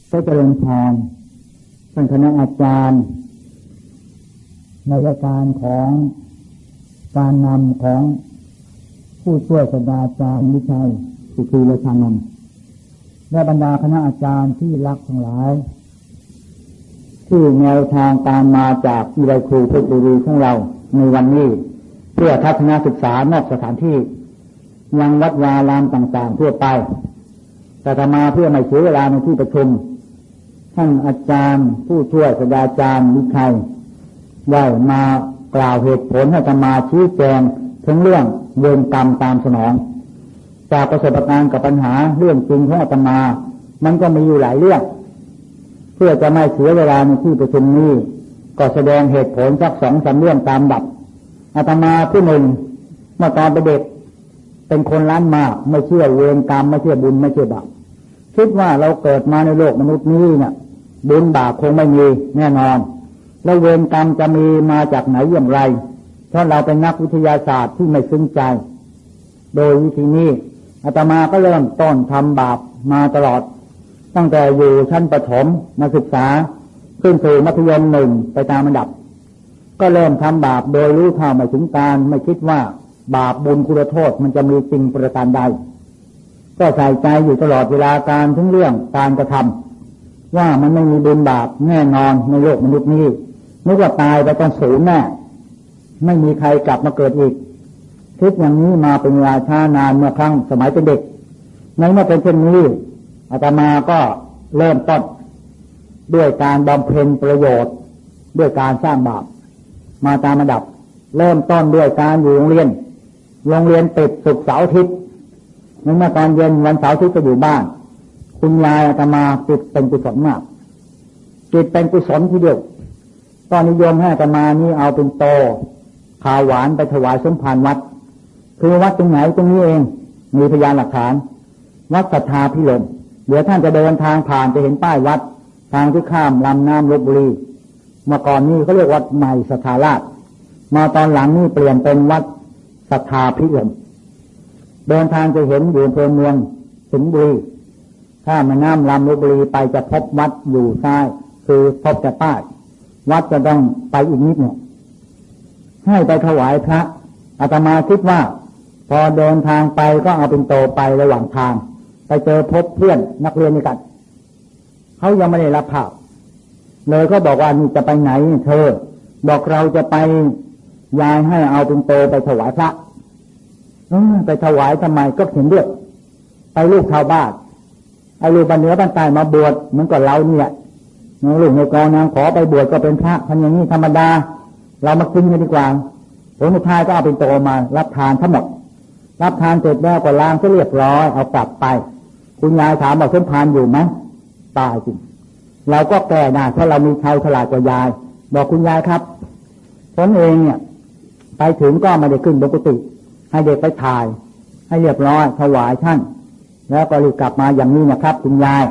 ก็เจริญพรท่านคณะอาจารย์ในรายการของการนำของผู้ช่วยศาสตราจารย์วิชัยสุขีเลชานนท์และบรรดาคณะอาจารย์ที่รักทั้งหลายที่แนวทางตามมาจากวิทยาลัยครูเพชรบุรีของเราในวันนี้เพื่อทัศนศึกษานอกสถานที่ยังวัดวารามต่างๆทั่วไปแต่ธรรมาเพื่อไม่เสียเวลาในที่ประชุมท่านอาจารย์ผู้ช่วยศาสตราจารย์วิชัยได้มากล่าวเหตุผลให้ธรรมาชี้แจงถึงเรื่องเวรกรรมตามสนองจากประสบการณ์กับปัญหาเรื่องจริงของอาตมามันก็มีอยู่หลายเรื่องเพื่อจะไม่เสียเวลาในที่ประชุมนี้ก็แสดงเหตุผลสัก 2-3 เรื่องตามดับอาตมาผู้หนึ่งเมื่อตอนเป็นเด็กเป็นคนล้านมากไม่เชื่อเวรกรรมไม่เชื่อบุญไม่เชื่อบาปคิดว่าเราเกิดมาในโลกมนุษย์นี้เนี่ยบุญบาปคงไม่มีแน่นอนแล้วเวรกรรมจะมีมาจากไหนอย่างไรเพราะเราเป็นนักวิทยาศาสตร์ที่ไม่ซึ้งใจโดยวิธีนี้อาตมาก็เริ่มต้นทำบาปมาตลอดตั้งแต่อยู่ชั้นประถมมาศึกษาขึ้นสู่มัธยม1ไปตามระดับก็เริ่มทำบาปโดยรู้เท่าไม่ถึงการไม่คิดว่าบาปบุญคุณโทษมันจะมีจริงประการใดก็ใส่ใจอยู่ตลอดเวลาการถึงเรื่องการกระทำว่ามันไม่มีบุญบาปแน่นอนในโลกมนุษย์นี้นึกว่าตายไปต้องสูญแน่ไม่มีใครกลับมาเกิดอีกคิดอย่างนี้มาเป็นเวลาช้านานเมื่อครั้งสมัยเป็นเด็กในเมื่อเป็นเช่นนี้อาตมาก็เริ่มต้นด้วยการบำเพ็ญประโยชน์ด้วยการสร้างบาปมาตามระดับเริ่มต้นด้วยการอยู่โรงเรียนปิดศุกร์เสาร์อาทิตย์เมื่อตอนเย็นวันเสาร์อาทิตย์ก็อยู่บ้านคุณยายอาตมาจิตเป็นกุศลมากจิตเป็นกุศลทีเดียวตอนนิยมให้อาตมานี่เอาเป็นโตข้าวหวานไปถวายสมภารวัดคือวัดตรงไหนตรงนี้เองมีพยานหลักฐานวัดศรัทธาพิรมเดี๋ยวท่านจะเดินทางผ่านจะเห็นป้ายวัดทางที่ข้ามลำน้ำลพบุรีเมื่อก่อนนี้เขาเรียกวัดใหม่ศรัทธาราชมาตอนหลังนี่เปลี่ยนเป็นวัดศรัทธาพิรมเดินทางจะเห็นอยู่อำเภอเมืองสิงห์บุรีถ้าแม่น้ำลำลพบุรีไปจะพบวัดอยู่ซ้ายคือพบแต่ป้ายวัดจะต้องไปอีกนิดหนึ่งให้ไปถวายพระอาตมาคิดว่าพอเดินทางไปก็เอาเป็นโตไประหว่างทางไปเจอพบเพื่อนนักเรียนนี่กันเขายังไม่ได้รับผ้าเลยก็บอกว่านี่จะไปไหนเธอบอกเราจะไปยายให้เอาเป็นโตไปถวายพระไปถวายทำไมก็เห็นด้วยไปลูกชาวบ้านไอ้ลูกบ้านเหนือบ้านใต้มาบวชเหมือนกับเราเนี่ยลูกในกองนางขอไปบวชก็เป็นพระทำอย่างนี้ธรรมดาเรามากินกันดีกว่าผลสุดท้ายก็เอาเป็นโตมารับทานทั้งหมดรับทานเสร็จแล้วก็ล้างเรียบร้อยเอากลับไปคุณยายถามว่าสมภารอยู่ไหมตายจริงเราก็แก้ได้เพราะเรามีชาวฉลาดกว่ายายบอกคุณยายครับผมเองเนี่ยไปถึงก็ไม่ได้ขึ้นบนกุฏิให้เด็กไปถ่ายให้เรียบร้อยถวายท่านแล้วก็รีบกลับมาอย่างนี้นะครับคุณยาย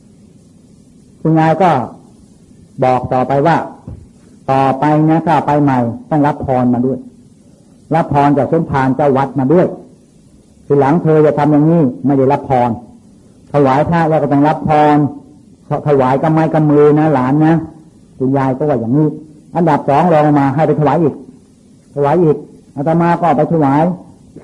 ก็บอกต่อไปว่าต่อไปนะถ้าไปใหม่ต้องรับพรมาด้วยรับพรจากสมภารเจ้าวัดมาด้วยทีหลังเธอจะทำอย่างนี้ไม่ได้รับพรถวายพระแล้วก็ต้องรับพรถวายกับไม้กับมือนะหลานนะคุณยายก็ว่าอย่างนี้อันดับ2รองมาให้ไปถวายอีกอาตมาก็ไปถวาย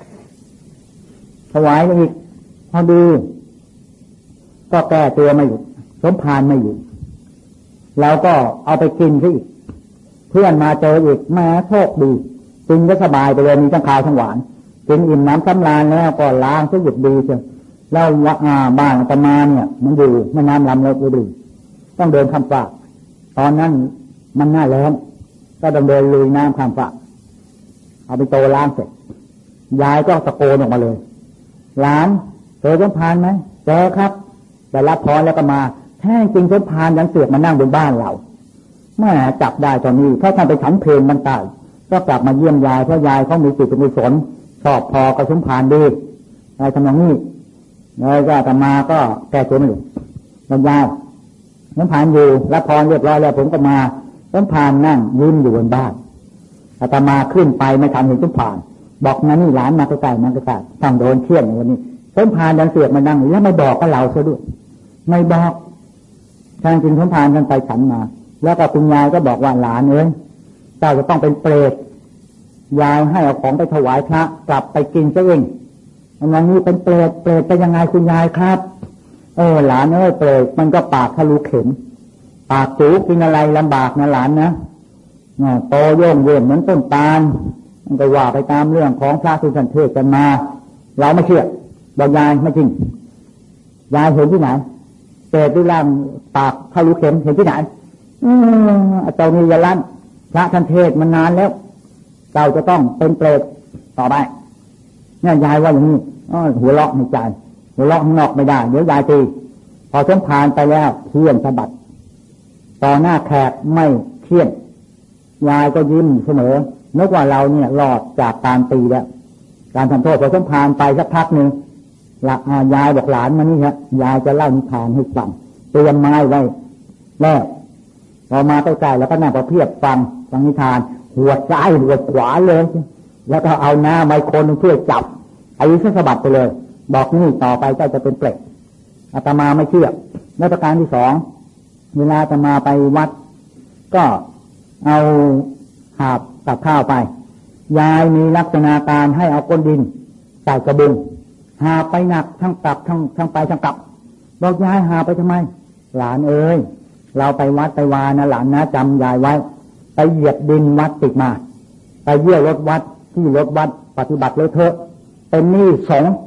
อีกพอดีก็แก้ตัวไม่หยุดสมภารไม่หยุดเราก็เอาไปกินซะอีกเพื่อนมาเจออีกแม้โชคดีกินก็สบายไปเลยมีทั้งคาวทั้งหวานกินอิ่มน้ำสำราญแล้วก็ล้างซะหยุดดีเชียวแล้วบ้านอาตมาเนี่ยมันอยู่แม่น้ำลำลพบุรีต้องเดินข้ามฟากตอนนั้นมันหน้าแล้งก็ต้องเดินลุยน้ำข้ามฟากเอาไปโตล้างเสร็จยายก็ตะโกนออกมาเลยหลานเจอสมภารไหมเจอครับได้รับพรแล้วก็มาแท้จริงสมภารยังเสือกมานั่งบนบ้านเราแม่จับได้ตอนนี้เพราะท่านไปฉันเพลงมันตายก็กลับมาเยี่ยมยายเพราะยายเขามีจิตเป็นกุศลชอบพอกับสมภารดีอะไรทำนองนี้แล้วก็อาตมาก็แก้ตัวไม่หยุดยายสมภารอยู่รับพรเรียบร้อยแล้วผมก็มาสมภารนั่งยิ้มอยู่บนบ้านอาตมาขึ้นไปไม่ทันเห็นสมภารบอกนั่นนี่หลานมาใกล้ๆต้องโดนเที่ยงวันนี้สมภารยังเสือกมานั่งแล้วไม่บอกกับเราซะด้วยไม่บอกท่านจึงสมภารกันไปฉันมาแล้วก็คุณยายก็บอกว่าหลานเอ้ยเจ้าจะต้องเป็นเปรตยายให้เอาของไปถวายพระกลับไปกินซะเองอย่างนี้เป็นเปรตเป็นยังไงคุณยายครับหลานเอ้ยเปรตมันก็ปากทะลุเข็มปากจูกินอะไรลำบากนะหลานนะโตโย่งเว่งเหมือนต้นตาลมันก็ว่าไปตามเรื่องของพระที่ท่านเทศน์กันมาเราไม่เชื่อบอกยายไม่จริงยายเห็นที่ไหนเปรตที่ล่างปากทะลุเข็มเห็นที่ไหนเจ้านี่ยาลั่นพระท่านเทศน์มันนานแล้วเจ้าจะต้องเป็นเปรตต่อไปเนี่ยยายว่าอย่างนี้หัวเราะในใจหัวเราะข้างนอกไม่ได้เดี๋ยวยายตีพอสมภารไปแล้วเทียนสะบัดต่อหน้าแขกไม่เทียนยายก็ยิ้มเสมอนึกว่าเราเนี่ยรอดจากการตีแล้วการทำโทษพอสมภารไปสักพักหนึ่งยายบอกหลานมานี่ฮะยายจะเล่านิทานให้ฟังเตรียมไม้ไว้แล้วพอมาใกล้ๆแล้วก็นั่งประเพียบฟังนิทานหัวซ้ายหัวขวาเลยแล้วก็เอาหน้าไม้คนเพื่อจับไอ้สะบัดไปเลยบอกนี่ต่อไปเจ้าจะเป็นเปรตอาตมาไม่เชื่อและประการที่สองเวลาอาตมาไปวัดก็เอาหาบกับข้าวไปยายมีลักษณะการให้เอาก้นดินใส่กระบุงหาไปหนักทั้งกลับทั้งไปทั้งกลับบอกยายหาไปทำไมหลานเอ้ยเราไปวัดไปวานะหลานนะจำยายไว้ไปเหยียบดินวัดติดมาไปเยี่ยวรถวัดที่รถวัดปฏิบัติเลยเถอะเป็นหนี้สงฆ์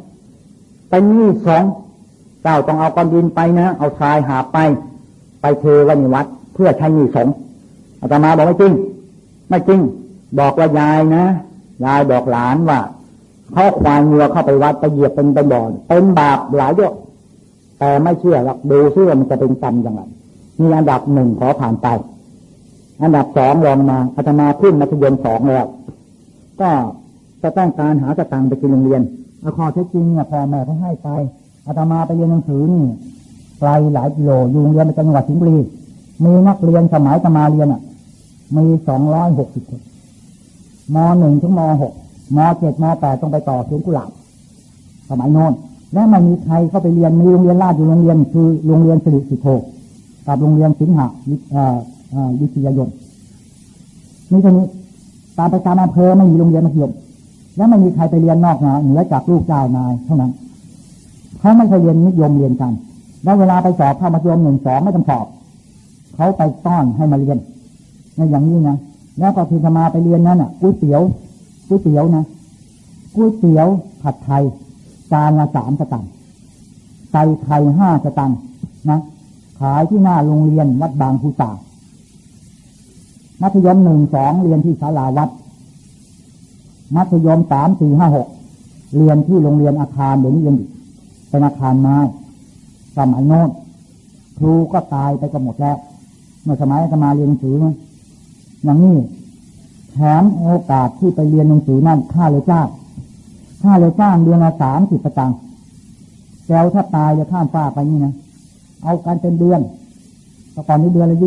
เจ้าต้องเอาก้อนดินไปนะเอาทรายหาไปเทไว้ในวัดเพื่อใช้หนี้สงฆ์อาตมาบอกไม่จริงบอกว่ายายนะยายบอกหลานว่าเขาควายงัวเข้าไปวัดไปเหยียบเป็นบ่อเป็นบาปหลายเยอะแต่ไม่เชื่อหรอกดูซิว่ามันจะเป็นกรรมอย่างไรมีอันดับหนึ่งขอผ่านไปอันดับสองรองมาอาตมาขึ้นมัธยม2แล้วก็จะต้องการหาสตางค์ไปกินโรงเรียนเอาข้อเท็จจริงเนี่ยพ่อแม่เขาให้ไปอาตมาไปเรียนหนังสือนี่ไกลหลายกิโลอยู่โรงเรียนในจังหวัดสิงห์บุรีมีนักเรียนสมัยอาตมาเรียนมี260 คนม.1 ถึงม.6 ม.7 ม.8ต้องไปต่อสวนกุหลาบสมัยโน้นและไม่มีใครเข้าไปเรียนมีโรงเรียนราชอยู่โรงเรียนคือโรงเรียนสิริสิโธกับโรงเรียนสิงหะวิทยายนนี่เท่านี้ตามประจำอำเภอไม่มีโรงเรียนมัธยมและไม่มีใครไปเรียนนอกเหนือจากลูกเจ้านายเท่านั้นเขาไม่เคยเรียนนิยมเรียนกันแล้วเวลาไปสอบเข้ามัธยม1 2ไม่ต้องสอบเขาไปต้อนให้มาเรียนในอย่างนี้นะแล้วก็ที่จะมาไปเรียนนั้นก๋วยเตี๋ยวนะก๋วยเตี๋ยวผัดไทยจานละ3 สตางค์ใส่ไข่5 สตางค์นะขายที่หน้าโรงเรียนวัดบางพุษามัธยม1 2เรียนที่ศาลาวัดมัธยม3 4 5 6เรียนที่โรงเรียนอาคารเดี๋ยวนี้ยังเป็นอาคารไม้สมัยโน้นครูก็ตายไปกันหมดแล้วเมื่อสมัยอาตมาเรียนหนังสืออย่างนี้แถมโอกาสที่ไปเรียนหนังสือนั่นค่าเลยจ้างเดือนละ30 สตางค์แก้วถ้าตายจะข้ามฟ้าไปนี่นะเอากันเป็นเดือนตอนนี้เดือนละ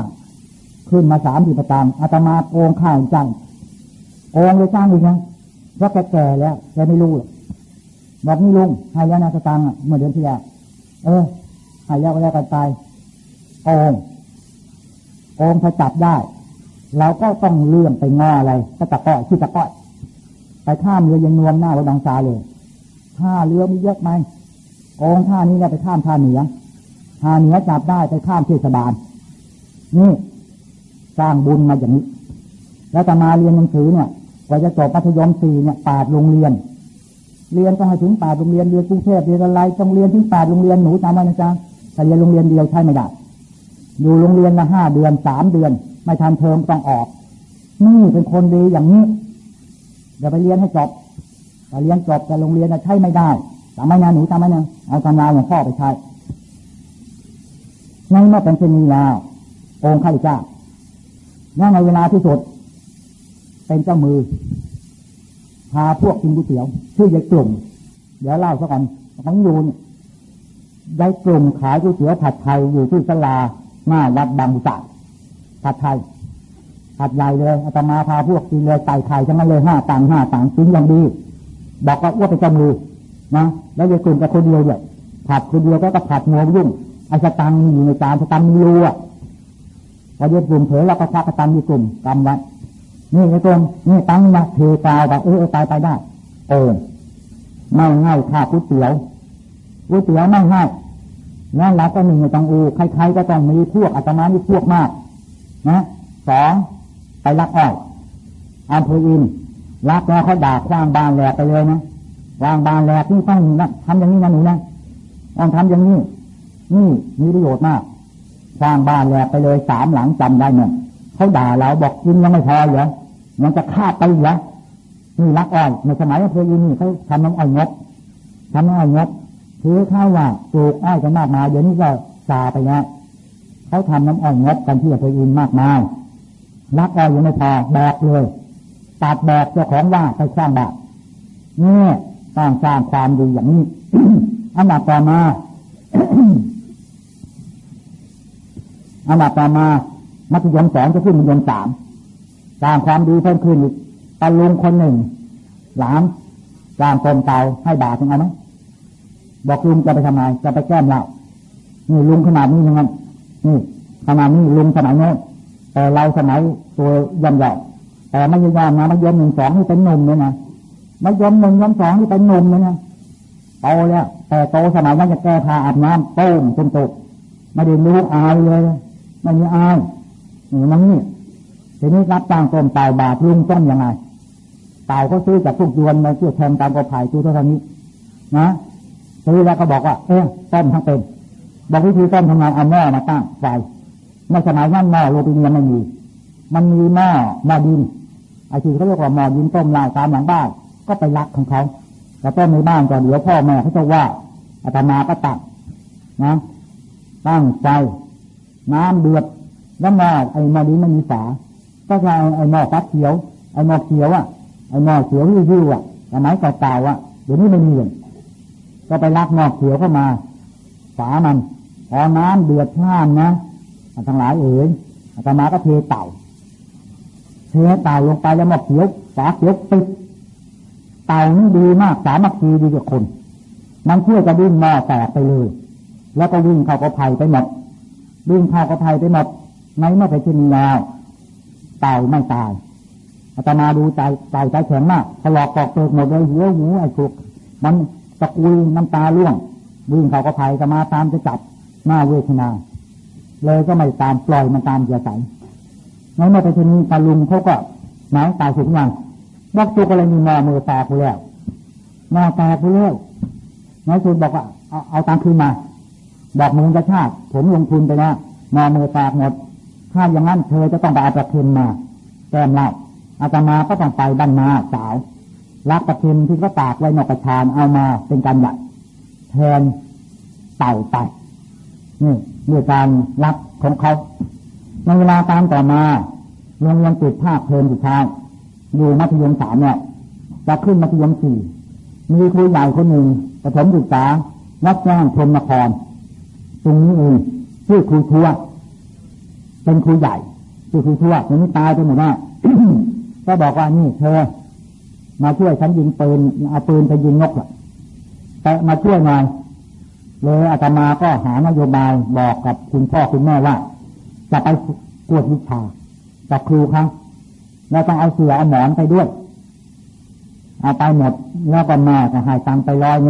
25ขึ้นมา30 สตางค์อาตมาโกงค่าจ้างโกงเลยจ้างอีกนะเพราะแก่แล้วแกไม่รู้หรอกบอกนี่ลุงให้แล้วนะสตางค์เมื่อเดือนที่แล้วให้แล้วกันไปโกงถ้าจับได้เราก็ต้องเลื่อนไปง้ออะไรก็ตะก้อยชื่อตะก้อยไปข้ามเรือยังนวมหน้าวัดบางซาเลยท่าเรือมีเยอะไหมโกงท่านี้แล้วไปข้ามท่าเหนือจับได้ไปข้ามเทศบาลนี่สร้างบุญมาอย่างนี้แล้วจะมาเรียนหนังสือเนี่ยกว่าจะจบมัธยม4เนี่ย8 โรงเรียนต้องให้ถึง8 โรงเรียนเรียนกรุงเทพเรียนอะไรต้องเรียนถึง8 โรงเรียนหนูจำไว้นะจ๊ะถ้าเรียนโรงเรียนเดียวใช่ไม่ได้อยู่โรงเรียนละ5 เดือน3 เดือนไม่ทันเทอมต้องออกนี่เป็นคนดีอย่างนี้อย่าไปเรียนให้จบแต่เรียนจบแต่โรงเรียนใช้ไม่ได้จำไว้นะหนูจำไว้นะเอาตำราของพ่อไปใช้ในเมื่อเป็นเช่นนี้แล้วองค์ข้าพเจ้าในเวลาที่สุดเป็นเจ้ามือพาพวกกินก๋วยเตี๋ยวชื่อยายกลุ่มเดี๋ยวเล่าซะก่อนของยูนยายกลุ่มขายก๋วยเตี๋ยวผัดไทยอยู่ที่ศาลาหน้าวัดบางพุษาผัดไทยผัดใหญ่เลยอาตมาพาพวกกินเลยไก่ไข่ทั้งนั้นเลย5 ตังค์กินอย่างดีบอกว่าเป็นเจ้ามือนะแล้วยายกลุ่มกับคนเดียวเนี่ยผัดคนเดียวก็ผัดงัวยุ่งไอ้สตังค์อยู่ในจานสตังค์มีรูอ่ะพอเย็บกลุ่มเผยเราก็ควักสตังค์อยู่กลุ่มกำไว้นี่ไอ้ตัวนี่ตังค์มาเทกาวไปไปได้ไม่ง่ายค่าก๋วยเตี๋ยวไม่ง่ายนั่นเราก็หนึ่งในตังอูใครๆก็ต้องมีพวกอาตมานี่พวกมากนะสองไปลักอ้อยอำเภออินลักแล้วเขาด่าคว้างบานแหลกไปเลยนะวางบานแหลกนี่ต้องทำอย่างนี้นะหนูนะต้องทำอย่างนี้นี่มีประโยชน์มากสร้างบ้านแหลกไปเลย3 หลังจำได้เนี่ยเขาด่าเราบอกกินยังไม่พอเหรอยังจะฆ่าไปเหรอนี่ลักอ้อยในสมัยอำเภออินนี่เขาทำน้ำอ้อยงกถือข้าวว่าปลูกอ้อยกันมากมายเดี๋ยวนี้ก็ซาไปแล้วเขาทำน้ำอ้อยงกกันที่อำเภออินมากมายลักอ้อยยังไม่พอแบกเลยตัดแบกเจ้าของว่าไปสร้างบ้านนี่ต้องสร้างความดีอย่างนี้ อันดับต่อมา มัธยม2จะขึ้นมัธยม3สร้างความดีเพิ่มขึ้นอีกตาลุงคนหนึ่งหลานสร้างต้มเตาให้บาทถึงเอาไหมบอกลุงจะไปทำไมจะไปแก้มเหล้านี่ลุงขนาดนี้ยังไงนี่ขนาดนี้ลุงสมัยโน้นแต่เราสมัยตัวย่ำใหญ่แต่ไม่ยอมนะมัธยม1 2นี่เป็นหนุ่มเลยนะมัธยม1 2นี่เป็นหนุ่มเลยนะโตแล้วแต่โตสมัยนั้นจะแก้ผ้าอาบน้ำต้มจนตกไม่ได้รู้อายเลยไม่มีอายนั่นนี่ทีนี้รับจ้างต้มเตาบาทลุงต้มยังไงเตาก็ซื้อจากทุกยวนมาเชื่อแทนตามกระไผ่ตัวเท่านี้นะซื้อแล้วก็บอกว่าต้มทั้งเป็นบอกวิธีต้มทำไงเอาหม้อมาตั้งไฟในสมัยนั้นหม้อโลปิเนียมไม่มีมันมีหม้อดินไอ้ที่เขาเรียกว่าหม้อดินต้มลาวตามหลังบ้านก็ไปรักของเขาแต่ต้มในบ้านก็เดี๋ยวพ่อแม่เขาจะว่าอาตมาก็ตักนะตั้งไฟน้ำเดือดแล้วหม้อไอ้หม้อดินไม่มีฝาก็จะไอ้หม้อฟักเขียวไอ้หม้อเขียวไอ้หม้อเขียวริ้วสมัยเก่าๆเดี๋ยวนี้ไม่มีเลยก็ไปรักหม้อเขียวเข้ามาฝามันพอน้ำเดือดช่านนะทั้งหลายอาตมาก็เทเต่าลงไปแล้วหม้อเขียวฝาเขียวปิดเต่านี่ดีมากสามัคคีดีกับคนมันเพื่อจะวิ่งหม้อแตกไปเลยแล้วก็วิ่งเข้ากระไผ่ไปหมดไม่ไปที่นี่แล้วเต่าไม่ตายอาตมาดูใจแข็งมากถลอกปอกเปลือกหมดเลยหัวหูไอ้พวกมันตะกุยน้ำตาร่วงวิ่งเข้ากระไผ่จะมาตามจะจับหน้าเวทนาเลยก็ไม่ตามปล่อยมันตามเสียใสงั้นเมื่อไปที่นี่ตาลุงเขาก็หมายตายสุดยังบอกตัวก็เลยมีมือแตกไปแล้วนายสุดบอกว่าเอาตังคืนมาบอกมึงจะชาติผมลงทุนไปแล้วมือแตกหมดถ้าอย่างนั้นเธอจะต้องไปเอาประเคนมาแก้มเหล้าอาตมาก็ต้องไปบ้านนาสาวรักประเคนที่ก็ตากไว้นอกกระชานเอามาเป็นการหยัดแทนเต่าไปนี่ด้วยการรักของเขาในเวลาตามต่อมาโรงเรียนติดภาคเทอมสุดท้ายอยู่มัธยม3เนี่ยจะขึ้นมัธยม4มีครูใหญ่คนหนึ่งประถมศึกษาวัดแจ้งพรหมนครตรงนี้เองชื่อครูทั่วเป็นครูใหญ่ชื่อครูทั่วคนนี้ตายไปหมดแล้ว ก็บอกว่านี่เธอมาช่วยฉันยิงปืนเอาปืนไปยิงนกแต่มาช่วยหน่อยเลยอาตมาก็หานโยบายบอกกับคุณพ่อคุณแม่ว่าจะไปกวดวิชากับครูครับแล้วต้องเอาเสื่อเอาหมอนไปด้วยเอาไปหมดแล้วก็แม่ก็ให้ตังไป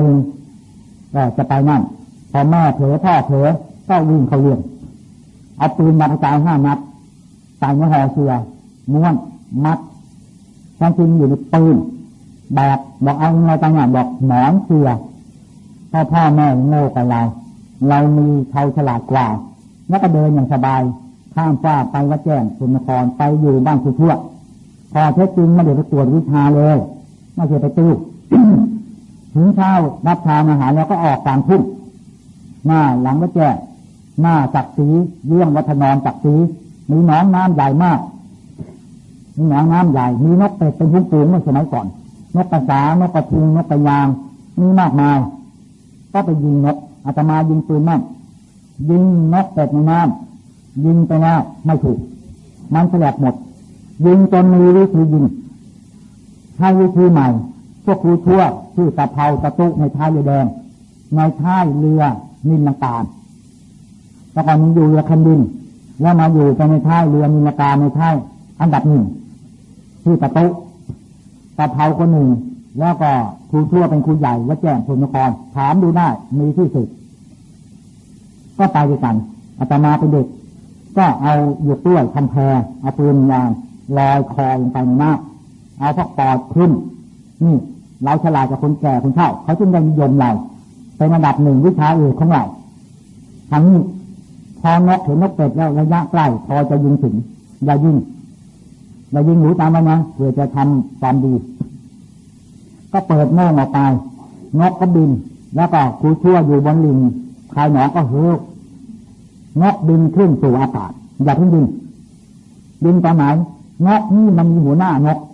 100ก็จะไปนั่นพอแม่เผลอพ่อเผลอก็วิ่งเขาเรียนเอาปืนมากระจาย5 นัดใส่ในห่อเสื่อม้วนมัดความจริงอยู่ในปืนแบบบอกเอาอะไรต่างๆบอกหมอนเสื่อพ่อแม่โง่กว่าเรามีเขาฉลาดกว่าแล้วก็เดินอย่างสบายข้ามฟ้าไปวัดแจ้งพรหมนครไปอยู่บ้านครูทั่วพอเท็จจริงไม่ได้ไปตรวจวิชาเลยไม่ใช่ไปตู้ ถึงเช้ารับทานอาหารแล้วก็ออกกลางทุ่งหน้าหลังวัดแจ้งหน้าจักรีเยี่ยงวัฒนรจักรีมีหนองน้ำใหญ่มากมีหนองน้ำใหญ่มีนกเป็ดเป็นฝูงๆเมื่อสมัยก่อนนกกระสานกกระทุงนกกระยางมีมากมายก็ไปยิงนกอาตมายิงปืนมั่งยิงนกเป็ดในน้ำยิงไปแล้วไม่ถูกมันแสลบหมดยิงจนมีวิธียิงให้วิธีใหม่พวกครูทั่วชื่อตะเภาตะตุในท้ายเรือแดงในท้ายเรือนิลลังการแล้วก็มีอยู่เรือคันดินแล้วมาอยู่ในท้ายเรือนิลกาในท้ายอันดับหนึ่งที่ตะตุตะเภาคนหนึ่งแล้วก็ครูชั่วเป็นครูใหญ่วัดแจ้งพรหมนครถามดูได้มีที่สุดก็ไปด้วยกันอาตมาเป็นเด็กก็เอาหยวกกล้วยทำแพเอาปืนยางลอยคอลงไปในน้ำเอาพวกปอดขึ้นนี่เราฉลาดกับคนแก่คนเฒ่าเขาจึงได้นิยมเราเป็นอันดับหนึ่งวิชาเอกของเราทั้งนี้พอนกเห็นนกเป็ดแล้วระยะใกล้พอจะยิงถึงอย่ายิงหนูตามไว้นะเพื่อจะทำความดีก็เปิดโม่งออกไปนกก็บินแล้วก็ครูชั่วอยู่บนลิงคายหนองก็เฮือกนกบินขึ้นสู่อากาศอย่าเพิ่งบินตอนไหนนกนี่มันมีหัวหน้านก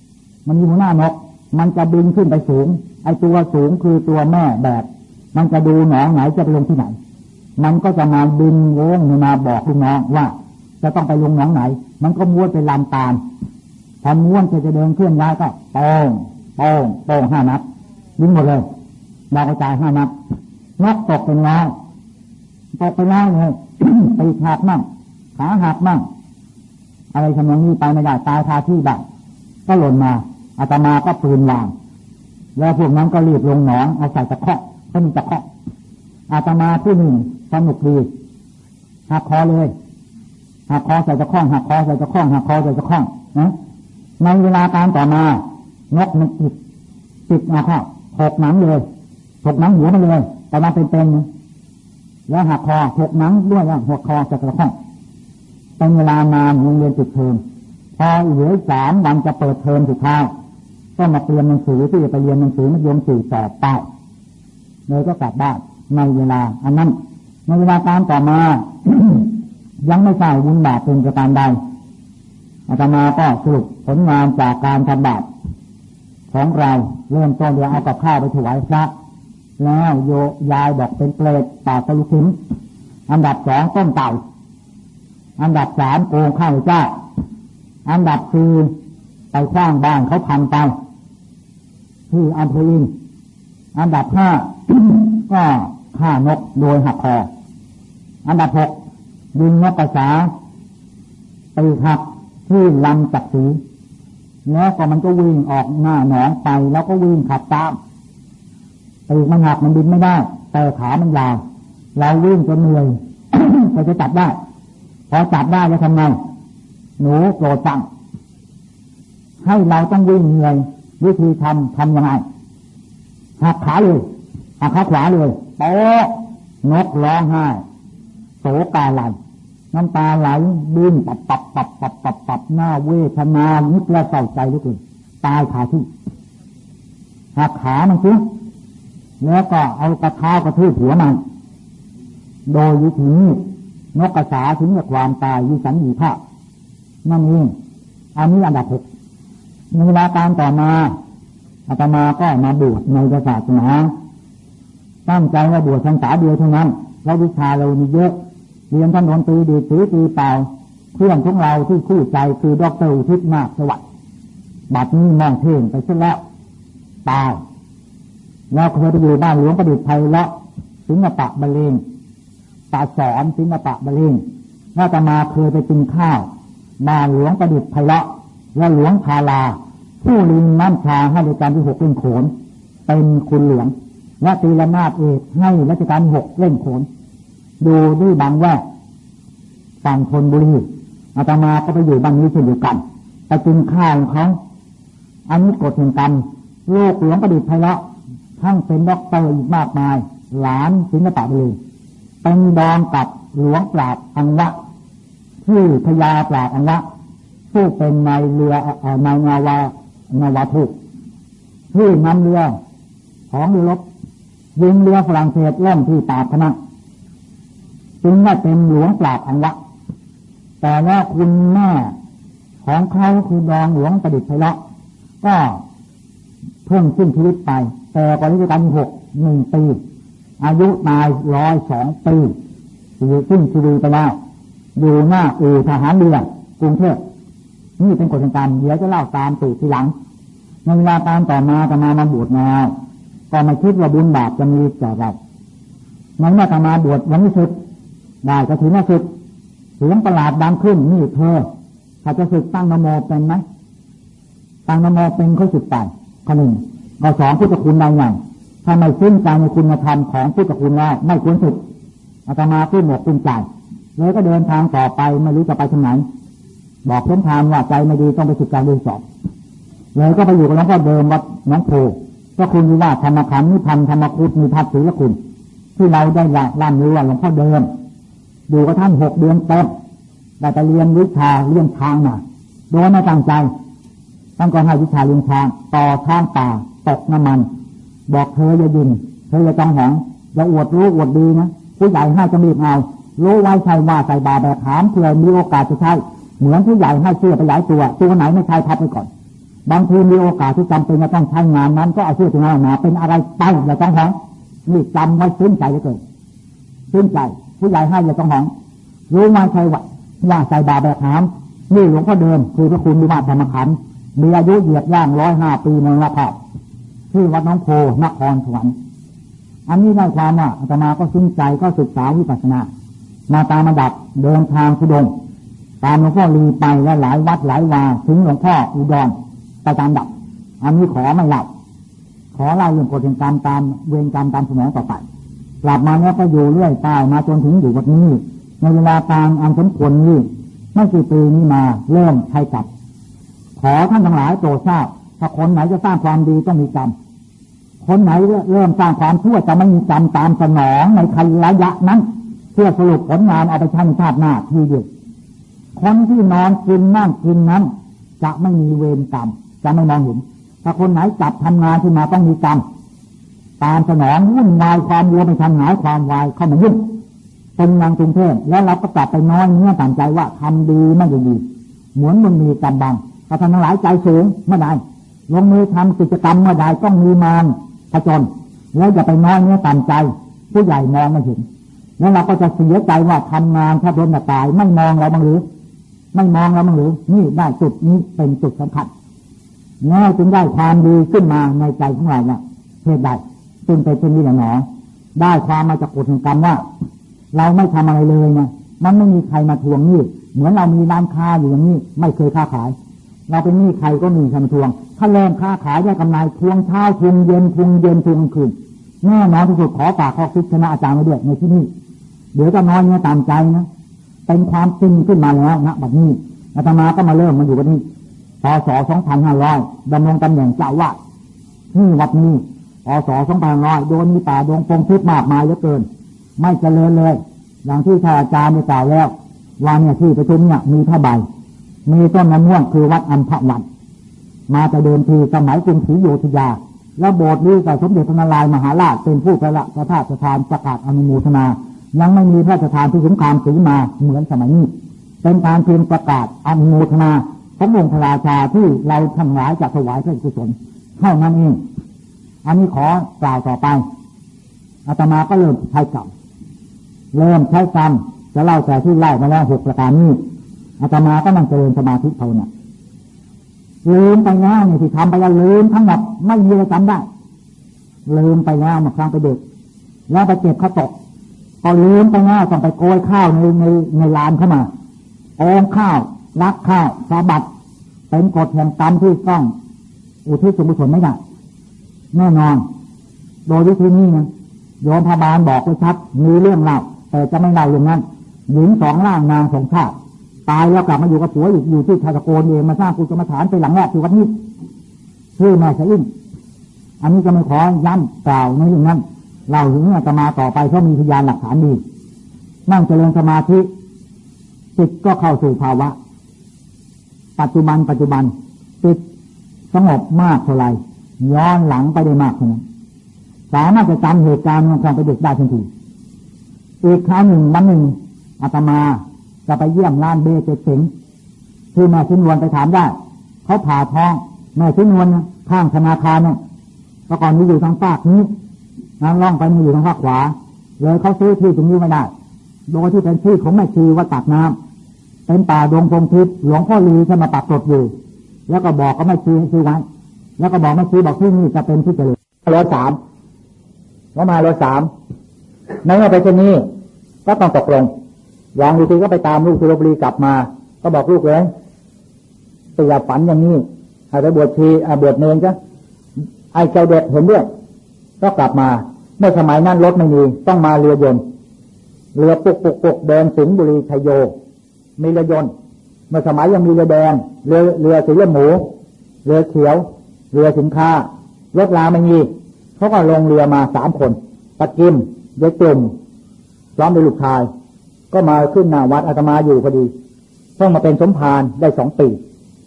มันจะบินขึ้นไปสูงไอตัวสูงคือตัวแม่แบบมันจะดูหนองไหนจะไปลงที่ไหนมันก็จะมาบินโว้งมาบอกลูกน้องว่าจะต้องไปลงหนองไหนมันก็ม้วนไปลำตาลพอม้วนจะเดินเคลื่อนย้ายก็โป้ง5 นัดบินหมดเลยดาวกระจาย5 นัดนกตกเป็นร้อยเลย ตีหักมั่งขาหักมั่งอะไรทำนองนี้ไปไม่ได้ตายคาที่บ้างก็หล่นมาอาตมาก็ปืนวางแล้วพวกนั้นก็รีบลงหนองเอาใส่ตะเคาะก็มีตะเคาะอาตมาผู้หนึ่งสนุกดีหักคอเลยหักคอใส่ตะข้องหักคอใส่ตะข้องนะในเวลาการต่อมานกมันติดมาเข้าถกหนังเลยถกหนังหัวมันเลยแต่มาเป็นแล้วหักคอถกหนังด้วยแล้วหัวคอใส่ตะข้องเป็นเวลานานโรงเรียนปิดเทอมพอเหลือ3 วันจะเปิดเทอมสุดท้ายก็มาเตรียมหนังสือที่จะไปเรียนหนังสือมัธยม4ต่อไปเลยก็กลับบ้านในเวลาอันนั้นในเวลาการต่อมา ยังไม่ทราบบุญบาปเป็นประการใดอาตมาก็สรุปผลงานจากการทำบาปของเราเริ่มต้นเดี๋ยวเอากับข้าวไปถวายพระแล้วยายบอกเป็นเปรตปากตะลุขิมอันดับ2ต้มเต่าอันดับ3โกงข้าวเจ้าอันดับ4ไปสร้างบ้านเขาพังไปที่อำเภออินอันดับ5ก็ฆ่านกโดยหักคออันดับ6ยิงนกกระสาตีหักที่ลำจักสีแล้วก็มันก็วิ่งออกหน้าหนองไปแล้วก็วิ่งขับตามตีมันหักมันบินไม่ได้แต่ขามันยาวเราวิ่งจนเหนื่อย ก็จะจับได้พอจับได้จะทำไงหนูโปรดฟังให้เราต้องวิ่งเหนื่อยวิธีทำยังไงหักขาเลยหักขาขวาเลยโป๊ะนกร้องไห้โศกาไหลน้ำตาไหลบินปับหน้าเวทนานึกและเศร้าใจเหลือเกินตายขาที่หักขามันซิแล้วก็เอากระเท้ากระทืบหัวมันโดยวิธีนี้นกกระสาถึงกับความตายวิสัญญีภาพนั่นเองอันนี้อันดับ6ในเวลาการต่อมาอาตมาก็มาบวชในศาสนาตั้งใจว่าบวชพรรษาเดียวเท่านั้นเพราะวิชาเรามีเยอะเรียนท่านดนตรีดีตีเป่าเพื่อนของเราที่คู่ใจคือดร.อุทิศนาคสวัสดิ์บัดนี้มองเท่งไปเสียแล้วตายแล้วเคยไปอยู่บ้านหลวงประดิษฐ์ไพเราะศิลปะบรรเลงตาสอนศิลปะบรรเลงอาตมาเคยไปกินข้าวบ้านหลวงประดิษฐ์ไพเราะและหลวงพาลาผู้ลิงน้ำชาให้รัชกาลที่6เล่นโขนเป็นคุณหลวงและตีละนาดเอกให้รัชกาลที่6เล่นโขนดูด้วยบางแวกฝั่งธนบุรีอาตมาก็ไปอยู่บ้านนี้เช่นเดียวกันไปกินข้าวของเขาอันนี้กฎแห่งกรรมโลกหลวงประดิษฐ์ไพเราะทั้งเป็นด็อกเตอร์อีกมากมายหลานศิลปะบรรเลงเป็นดองกับหลวงปราบอังวะที่พญาปราบอังวะผู้เป็นนายเรือในนาวาทุกที่นำเรือของเรือรบยิงเรือฝรั่งเศสล่มที่ปากพนังจึงได้เป็นหลวงปราบอังวะแต่ว่าคุณแม่ของเขาคือดองหลวงประดิษฐ์ไพเราะก็เพิ่งสิ้นชีวิตไปแต่ก่อนรัชกาลที่6 1 ปีอายุตาย102 ปีสิ้นชีวิตไปแล้วอยู่หน้าอู่ทหารเรือกรุงเทพนี่เป็นกฎแห่งกรรมเดี๋ยวจะเล่าตามตู่ทีหลังในเวลาตามต่อมามาบวชแล้วก็ไม่คิดว่าบุญบาปจะมีแก่เราในเมื่อมาบวชวันที่สุดได้ก็ถือว่าศึกเสียงประหลาดดังขึ้นนี่เธอถ้าจะศึกตั้งนะโมเป็นไหมตั้งนะโมเป็นเขาศึกไปข้อหนึ่งข้อสองพุทธคุณได้ไงถ้าไม่ซึ้งใจในคุณธรรมของพุทธคุณแล้วไม่ควรศึกอาตมาขึ้นหมวกขึ้นใจเลยก็เดินทางต่อไปไม่รู้จะไปทางไหนบอกเส้นทางว่าใจไม่ดีต้องไปศึกษาเรียนสอบเลยก็ไปอยู่กับหลวงพ่อเดิมวัดหนองโพก็คุณวิวาธรรมขันธ์นิพพานธรรมคุตมีทัศน์ศีลคุณที่เราได้ร่ำรู้ว่าหลวงพ่อเดิมอยู่กับท่าน6 เดือนเต็มได้ไปเรียนวิชาเลี้ยงช้างมาโดยไม่ตั้งใจตั้งก่อนให้วิชาเลี้ยงช้างต่อช้างป่าตกน้ำมันบอกเธออย่ายินเธออย่าจังหองอย่าอวดรู้อวดดีนะผู้ใหญ่ให้จะมีเอารู้ไว้ใช่ว่าใส่บาแบกหามเพื่อมีโอกาสจะใช้เหมือนผู้ใหญ่ให้เสื้อไปหลายตัวไหนไม่ใช่พับไปก่อนบางทีมีโอกาสที่จำเป็นจะต้องใช้งานนั้นก็เอาเสื้อตัวนั้นมาเป็นอะไรไปอย่าจังหองนี่จำไว้ซึ้งใจเลยเกินซึ้งใจผู้ใหญ่ให้อย่าจังหองรู้ไว้ใช่ว่าใส่บาแบกหามนี่หลวงพ่อเดิมคือพระคุณวิมานธรรมขันธ์มีอายุเหยียบย่าง105 ปีในละภาพที่วัดหนองโพนครสวรรค์อันนี้ได้ความว่าอาตมาก็ซึ้งใจก็ศึกษาวิปัสสนามาตามระดับเดินทางทุดงตามหลวงพ่อลีไปและหลายวัดหลายวาถึงหลวงพ่ออุดรไปตามดับอันนี้ขอไม่เล่าขอเล่าเรื่องกฎแห่งกรรมตามเวรกรรมตามสนองต่อไปกลับมาเนี่ยก็อยู่เรื่อยไปมาจนถึงอยู่วันนี้ในเวลากลางอันสมควรนี้ไม่กี่ปีนี้มาเริ่มใช้จับขอท่านทั้งหลายโปรดทราบถ้าคนไหนจะสร้างความดีต้องมีกรรมคนไหนเริ่มสร้างความชั่วจะไม่มีกรรมตามสนองในระยะนั้นเพื่อสรุปผลงานเอาไปใช้ในชาติหน้าทีเดียวคนที่นอนกินนั่งกินนั้นจะไม่มีเวรกรรมจะไม่มองเห็นถ้าคนไหนจับทำงานขึ้นมาต้องมีกรรมตามสนองวุ่นวายความวัวไปทำหายความวายเข้ามายุ่งเป็นนางกรุงเทพแล้วเราก็กลับไปน้อยเนื้อต่างใจว่าทำดีไม่ดีเหมือนมันมีกรรมบังถ้าท่านทั้งหลายใจสูงเมื่อใดลงมือทำกิจกรรมเมื่อใดต้องมีมารผจญแล้วอย่าไปน้อยเนื้อต่ำใจผู้ใหญ่มองไม่เห็นแล้วเราก็จะเสียใจว่าทำงานแทบล้มตายไม่มองเราบ้างหรือไม่มองเราบ้างหรือนี่ได้จุดนี้เป็นจุดสำคัญแล้วจึงได้ความดีขึ้นมาในใจของเราเนี่ยเหตุใดจึงเป็นเช่นนี้หนอได้ความมาจากกฎแห่งกรรมว่าเราไม่ทำอะไรเลยนะมันไม่มีใครมาทวงหนี้เหมือนเรามีร้านค้าอยู่อย่างนี้ไม่เคยค้าขายเราเป็นหนี้ใครก็มีใครมาทวงถ้าเริ่มค้าขายได้กำไรทวงเช้าทวงเย็นทวงคืนแน่นอนที่สุดขอฝากข้อคิดคณะอาจารย์ไว้ด้วยในที่นี้เดี๋ยวจะน้อยเนื้อตามใจนะเป็นความจริงขึ้นมาแล้วนะบัดนี้อาตมาก็มาเริ่มมาอยู่วันนี้พ.ศ. 2500ดำรงตำแหน่งเจ้าวาดที่วัดนี้พ.ศ. 2500โดนมีป่าดงพงทึบมากมายเหลือเกินไม่เจริญเลยอย่างที่ท่านอาจารย์ได้กล่าวแล้วว่าเนี่ยที่ประชุมเนี่ยมีผ้าใบมีต้นมะม่วงคือวัดอัมพวันมาแต่เดิมทีสมัยกรุงศรีอยุธยาแล้วโบสถ์นี้กับสมเด็จพระนารายณ์มหาราชเป็นผู้พระราชทานประกาศอนุโมทนายังไม่มีพระราชทานที่สงครามศรีมาเหมือนสมัยนี้เป็นการเพียงประกาศอนุโมทนาขององค์พระราชาที่เราทั้งหลายจะถวายพระกุศลเท่านั้นเองอันนี้ขอกล่าวต่อไปอาตมาก็เริ่มใช้กรรมจะเล่าแต่ที่เล่ามาแล้ว6 ประการนี้อาตมาก็นั่งเจริญสมาธิภาวนาลืมไปแล้วเนี่ยที่ทำไปแล้วลืมทั้งหมดไม่มีอะไรจำได้ลืมไปแล้วมาครั้งไปเด็กแล้วไปเก็บข้าวตกก็ลืมไปแล้วต้องไปโกยข้าวในลานเข้ามาโองข้าวรักข้าวสาบัดเป็นกฎแห่งกรรมที่ต้องอุทิศส่วนกุศลไม่ได้แน่นอนโดยวิธีนี้นะโยมพบาลบอกไว้ชัดมีเรื่องเล่าแต่จะไม่เล่าอย่างนั้นหญิง2 ร่างนาง2 ชาติตายแล้วกลับมาอยู่กับผัวอยู่ที่ชาตะโกนเองมาสร้างกุศลฐานเป็นหลังแรกที่วัดนี้ชื่อแม่สะอิ่งอันนี้จะไม่ขอย้ำกล่าวในเรื่องนั้นเล่าถึงอาตมาต่อไปเพราะมีพยานหลักฐานดีนั่งเจริญสมาธิจิตก็เข้าสู่ภาวะปัจจุบันจิตสงบมากเท่าไรย้อนหลังไปได้มากเท่านั้นสามารถจะจำเหตุการณ์ของความเป็นเด็กได้ทันทีอีกครั้งหนึ่งวันหนึ่งอาตมาจะไปเยี่ยมร้านเบเจสิงที่แม่ชิ้นนวลไปถามได้เขาผ่าท้องแม่ชิ้นนวลข้างธนาคารเนี่ยเมื่อก่อนมีอยู่ทางภาคนี้นั่งล่องไปมีอยู่ทางภาคขวาเลยเขาซื้อที่ตรงนี้ไม่ได้โดยที่เป็นที่ของแม่ชีวัดปากน้ำเป็นป่าดงพงทิพย์หลวงพ่อลีท่านมาปักกรดอยู่แล้วก็บอกก็แม่ชีให้ซื้อไว้แล้วก็บอกแม่ชีบอกที่นี่จะเป็นที่เจริญ103แล้วมา103ในเมื่อไปที่นี่ก็ต้องตกลงหวังดูทีก็ไปตามลูกที่ลพบุรีกลับมาก็บอกลูกเลยแต่อย่าฝันอย่างนี้ให้ไปบวชชีบวชเนรจ้ะไอ้เจ้าเด็กเห็นด้วยก็กลับมาเมื่อสมัยนั้นรถไม่มีต้องมาเรือยนต์เรือปุกแดงสิงห์บุรีชัยโยมีเรือยนต์เมื่อสมัยยังมีเรือแดงเรือสีเลือดหมูเรือเขียวเรือสินค้ารถราไม่มีเขาก็ลงเรือมา3 คนตะกิมยายกลุ่มพร้อมด้วยลูกชายก็มาขึ้นหน้าวัดอาตมาอยู่พอดีเพิ่งมาเป็นสมภารได้2 ปี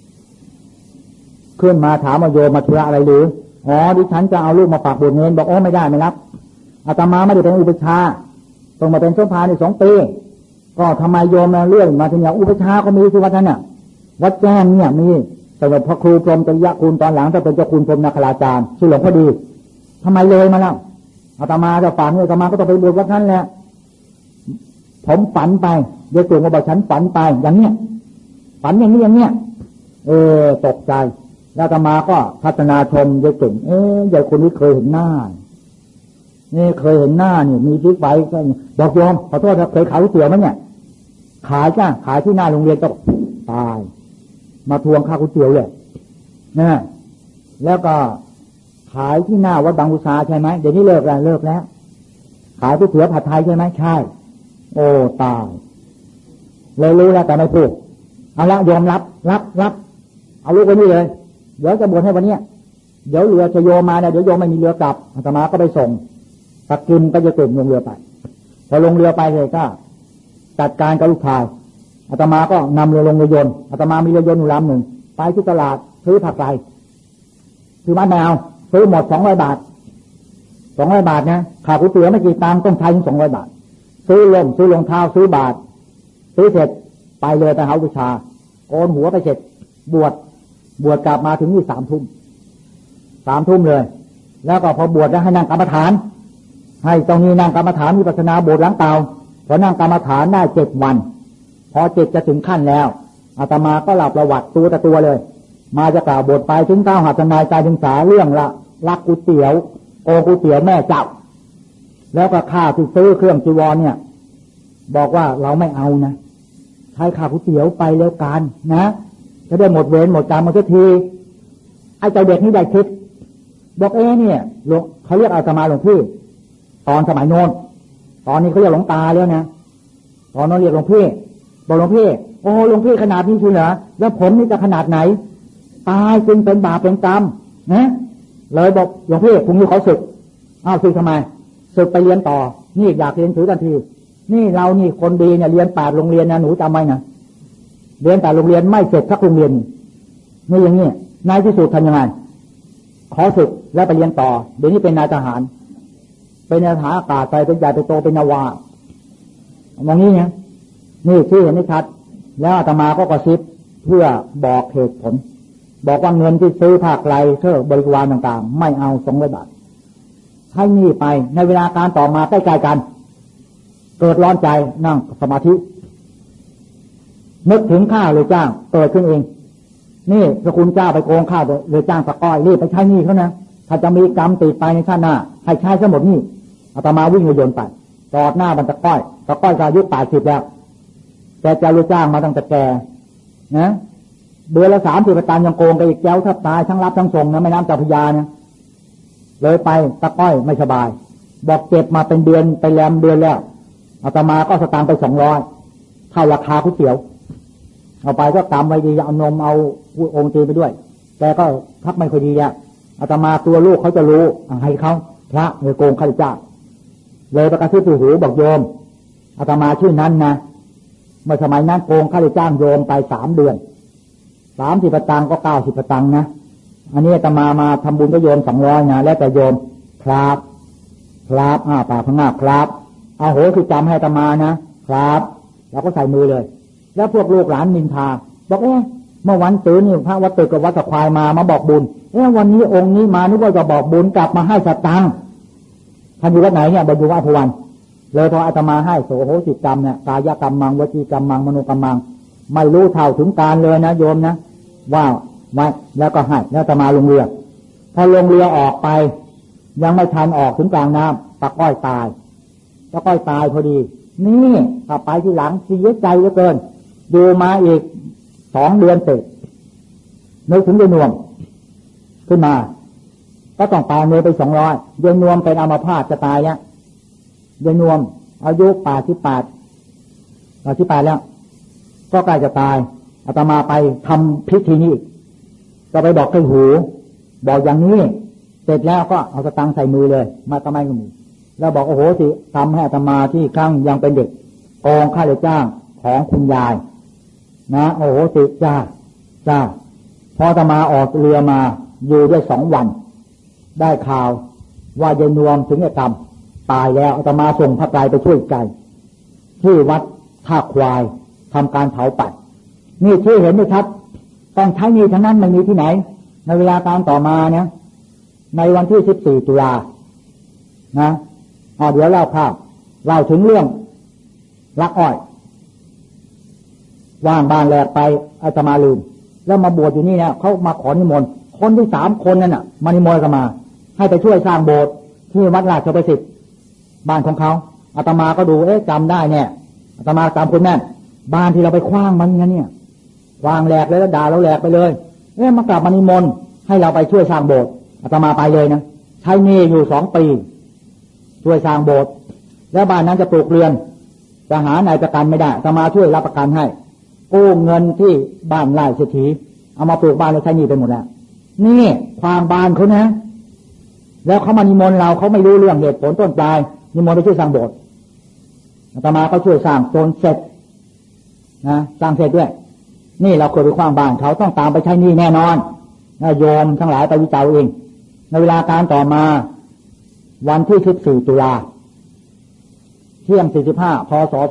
ขึ้นมาถามว่าโยมมาธุระอะไรหรืออ๋อดิฉันจะเอาลูกมาฝากบวชเนรบอกโอ้ไม่ได้ไม่รับอาตมาไม่ได้เป็นอุปชาต้องมาเป็นสมภารใน2 ปีก็ทำไมโยมมาเลื่อนมาทีนี้อุปชาก็มีที่วัดนั้นน่ะวัดแจ้งเนี่ยมีแต่ว่าพระครูพรหมจริยคุณตอนหลังจะเป็นเจ้าคุณพรหมนาคราจารย์ชื่อหลวงพ่อดีทำไมเลยมาแล้วอาตมาจะฝันอาตมาก็ต้องไปบวชวัดนั้นแหละผมฝันไปเดี๋ยวตัวมาบอกฉันฝันไปอย่างเนี้ยฝันอย่างนี้ตกใจแล้วอาตมาก็พัฒนาชมยายเก่งยายคนนี้เคยเห็นหน้านี่เคยเห็นหน้านี่มีบิ๊กไบค์ก็บอกโยมขอโทษครับเคยขายก๋วยเตี๋ยวมั้ยเนี่ยขายจ้าขายที่หน้าโรงเรียนก็ตายมาทวงค่าก๋วยเตี๋ยวเลยนะแล้วก็ขายที่หน้าวัดบางอุษาใช่ไหมเดี๋ยวนี้เลิกแล้วขายก๋วยเตี๋ยวผัดไทยใช่ไหมใช่โอ้ตายเลยรู้แล้วแต่ไม่พูดเอาละยอมรับเอาลูกไว้นี่เลยเดี๋ยวจะบวชให้วันนี้เดี๋ยวเรือจะโยมาเนี่ยเดี๋ยวโยมไม่มีเรือกลับอาตมาก็ไปส่งตะกิมก็จะตื่นลงเรือไปพอลงเรือไปเลยก็จัดการกับลูกชายอาตมาก็นำเรือลงเรือยนต์อาตมามีเรือยนต์อยู่ลำหนึ่งไปที่ตลาดซื้อผักไก่ซื้อมะนาวซื้อหมด200 บาท200 บาทนะค่าก๋วยเตี๋ยวไม่กี่ตังค์ต้องใช้ถึง200 บาทซื้อล่มซื้อรองเท้าซื้อบาทซื้อเสร็จไปเลยไปหาวิชาโกนหัวไปเสร็จบวชกลับมาถึงนี่3 ทุ่มเลยแล้วก็พอบวชแล้วให้นั่งกรรมฐานให้ตรงนี้นั่งกรรมฐานวิปัสสนาโบสถ์หลังเตาพอนั่งกรรมฐานได้7 วันพอ7จะถึงขั้นแล้วอาตมาก็หลับประวัติตัวเลยมาจะกล่าวบทไปถึง9หัตถนายใจถึงสาเรื่องละรักก๋วยเตี๋ยวโอก๋วยเตี๋ยวแม่เจ้าแล้วก็ค่าที่ซื้อเครื่องจีวรเนี่ยบอกว่าเราไม่เอานะใช้ค่าก๋วยเตี๋ยวไปแล้วกันนะจะได้หมดเวรหมดกรรมมาสักทีไอ้เจ้าเด็กนี่ได้คิดบอกเนี่ยเขาเรียกอาตมาหลวงพี่ตอนสมัยโน้นตอนนี้เขาเรียกหลวงตาแล้วนะตอนนั้นเรียกหลวงพี่บอกหลวงพี่โอ้หลวงพี่ขนาดนี้คุณเหรอแล้วผมนี่จะขนาดไหนตายจึงเป็นบาปเป็นกรรมนะเลยบอกหลวงพี่พรุ่งนี้เขาศึกศึกทำไมศึกไปเรียนต่อนี่อยากเรียนถือทันทีนี่เรานี่คนดีเนี่ยเรียน8 โรงเรียนนะหนูจำไว้นะเรียน8 โรงเรียนไม่เสร็จสักโรงเรียนนี่อย่างนี้นายที่สุดทำยังไงขอศึกแล้วไปเรียนต่อเดี๋ยวนี้เป็นนายทหารเป็นนายทหารอากาศไปเป็นใหญ่ไปโตเป็นนาวามองนี้เนี่ยนี่ชื่อเห็นไม่ชัดแล้วอาตมาก็กระซิบเพื่อบอกเหตุผลบอกว่าเงินที่ซื้อผ้าไกลเสื้อบริวารต่างๆไม่เอา200 บาทให้นี่ไปในเวลาการต่อมาใกล้ๆกันเกิดร้อนใจนั่งสมาธินึกถึงข้าเลยจ้างเกิดขึ้นเองนี่พระคุณเจ้าไปโกงข้าเลยจ้างตะก้อยรีบไปใช้หนี้เขานะถ้าจะมีกรรมติดไปในชาติหน้าให้ใช้ทั้งหมดนี่อาตมาวิ่งเลยโยนไปจอดหน้าบรรตะก้อยก็อายุ80แล้วแกจะรู้จ้างมาตั้งแต่แกนะเดือนละ30 ตันยังโกงไปอีกแก้วทับตายทั้งรับทั้งส่งนะแม่น้ำเจ้าพระยาเนี่ยเลยไปตะก้อยไม่สบายบอกเจ็บมาเป็นเดือนไปแรมเดือนแล้วอาตมาก็สตางค์ไป200เท่าราคาก๋วยเตี๋ยวเอาไปก็ตามไว้ดีเอานมเอาองค์จีไปด้วยแต่ก็ทักไม่ค่อยดีอ่ะอาตมาตัวลูกเขาจะรู้ให้เขาพระเลยโกงข้าราชการเลยประกาศที่หูบอกโยมอาตมาชื่อนั้นนะเมื่อสมัยนั้นโกงข้าราชการโยมไป3 เดือน30 ตังค์ก็90 ตังค์นะอันนี้อาตมาทำบุญก็โยม200นะแล้วแต่โยมครับปากพงาครับเอาโหคือจำให้อาตมานะครับเราก็ใส่มือเลยแล้วพวกลูกหลานนินทาบอกเมื่อวันตื่นนี่พระวัดตึกกับวัดตะควายมาบอกบุญวันนี้องค์นี้มานึกว่าจะบอกบุญกลับมาให้สตังค์ท่านอยู่วัดไหนเนี่ยบอกอยู่วัดพวันเลยพออาตมาให้โสโหสิกรรมเนี่ยกายกรรมมังวจีกรรมมังมโนกรรมมังไม่รู้เท่าถึงการเลยนะโยมนะว่าไว้แล้วก็ให้แล้วอาตมาลงเรือพอลงเรือออกไปยังไม่ทันออกถึงกลางน้ำตะก้อยตายพอดีนี่ถ้าไปที่หลังเสียใจเหลือเกินดูมาอีก2 เดือนเสร็จนึกถึงยายนวมขึ้นมาก็ต้องปาเงินไป200ยายนวมเป็นอัมพาตจะตายเนี่ยยายนวมอายุ88แล้วก็ใกล้จะตายอาตมาไปทำพิธีนี้ก็ไปบอกให้หูบอกอย่างนี้เสร็จแล้วก็เอาสตังค์ใส่มือเลยมาทำไมก็มีแล้วบอกโอ้โหสิทำให้อาตมาที่ครั้งยังเป็นเด็กกองค่าจ้างของคุณยายนะโอ้โหสิจ้าพออาตมาออกเรือมาอยู่ได้2 วันได้ข่าวว่ายายนวมถึงจะตายแล้วอาตมาส่งพระไตรไปช่วยใจที่วัดท่าควายทำการเผาปัดนี่ที่เห็นนี่ครับต้องใช้นี่ทั้งนั้นไม่มีที่ไหนในเวลาการต่อมาเนี่ยในวันที่14 ตุลานะเดี๋ยวเล่าภาพเล่าถึงเรื่องลักอ้อยว่างบ้านแหลกไปอาตมาลืมแล้วมาบวชอยู่นี่เนี่ยเขามาขอนิมนต์คนที่3 คนนั่นน่ะมานิมนต์กันมาให้ไปช่วยสร้างโบสถ์ที่วัดราชประสิทธิ์บ้านของเขาอาตมาก็ดูจำได้เนี่ยอาตมาจำคนแม่นบ้านที่เราไปคว้างมันเนี่ยคว้างแหลกเลยแล้วด่าเราแหลกไปเลยมากลับมานิมนต์ให้เราไปช่วยสร้างโบสถ์อาตมาไปเลยนะใช้หนี้อยู่2 ปีช่วยสร้างโบสถ์แล้วบ้านนั้นจะปลูกเรือนจะหานายประกันไม่ได้อาตมาช่วยรับประกันให้กู้เงินที่บ้านไร่เศรษฐีเอามาปลูกบ้านแล้วใช้หนี้ไปหมดแล้วนี่ความบ้านเขานะแล้วเขามานิมนต์เราเขาไม่รู้เรื่องเหตุผลต้นปลายนิมนต์ไปช่วยสร้างโบสถ์อาตมาก็ช่วยสร้างจนเสร็จนะสร้างเสร็จด้วยนี่เราเคยไปขว้างบ้านเขาต้องตามไปใช้หนี้แน่นอนโยมทั้งหลายไปวิจารณ์เองในเวลาการต่อมาวันที่14 ตุลาเที่ยง45พศ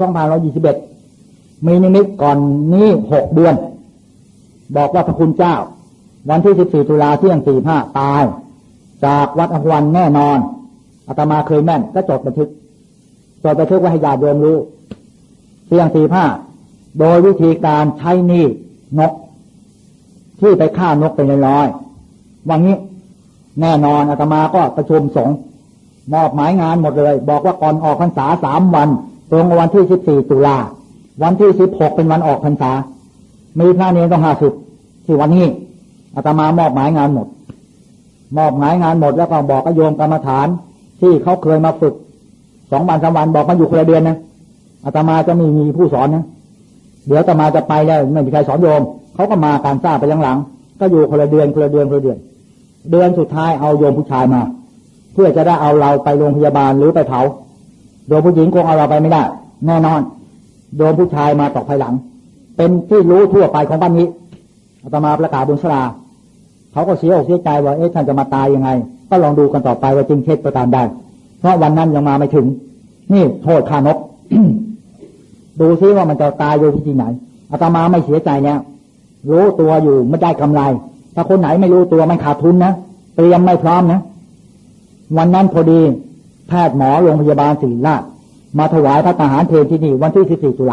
2521มีนิมิตก่อนนี้6 เดือนบอกว่าพระคุณเจ้าวันที่14 ตุลาเที่ยง45ตายจากวัดอภวันแน่นอนอาตมาเคยแม่นก็จดบันทึกไว้ให้ญาติโยมรู้เที่ยง45โดยวิธีการใช้หนี้นกที่ไปฆ่านกเป็นร้อยๆวันนี้แน่นอนอาตมาก็ประชุมสงฆ์มอบหมายงานหมดเลยบอกว่าก่อนออกพรรษา3 วันตรงวันที่14 ตุลาวันที่16เป็นวันออกพรรษามีพระเนรต้อง50ที่วันนี้อาตมามอบหมายงานหมดแล้วก็บอกกับโยมกรรมฐานที่เขาเคยมาฝึก2 วัน 3 วันบอกมาอยู่คนละเดือนนะอาตมาจะไม่มีผู้สอนนะเดี๋ยวอาตมาจะไปแล้วไม่มีใครสอนโยมเขาก็มาการสร้างไปหลังๆก็อยู่คนละเดือนเดือนสุดท้ายเอาโยมผู้ชายมาเพื่อจะได้เอาเราไปโรงพยาบาลหรือไปเผาโยมผู้หญิงคงเอาเราไปไม่ได้แน่นอนโยมผู้ชายมาต่อภายหลังเป็นที่รู้ทั่วไปของบ้านนี้อาตมาประกาศบนศาลาเขาก็เสียอกเสียใจว่าท่านจะมาตายยังไงก็ลองดูกันต่อไปว่าจริงเท็จประการใดเพราะวันนั้นยังมาไม่ถึงนี่โทษฆ่านก ดูซิว่ามันจะตายอยู่ที่ไหนอาตมาไม่เสียใจเนี่ยรู้ตัวอยู่ไม่ได้กำไรถ้าคนไหนไม่รู้ตัวมันขาดทุนนะเตรียมไม่พร้อมนะวันนั้นพอดีแพทย์หมอโรงพยาบาลศิริราชมาถวายพระทหารเพลที่นี่วันที่14 ตุลา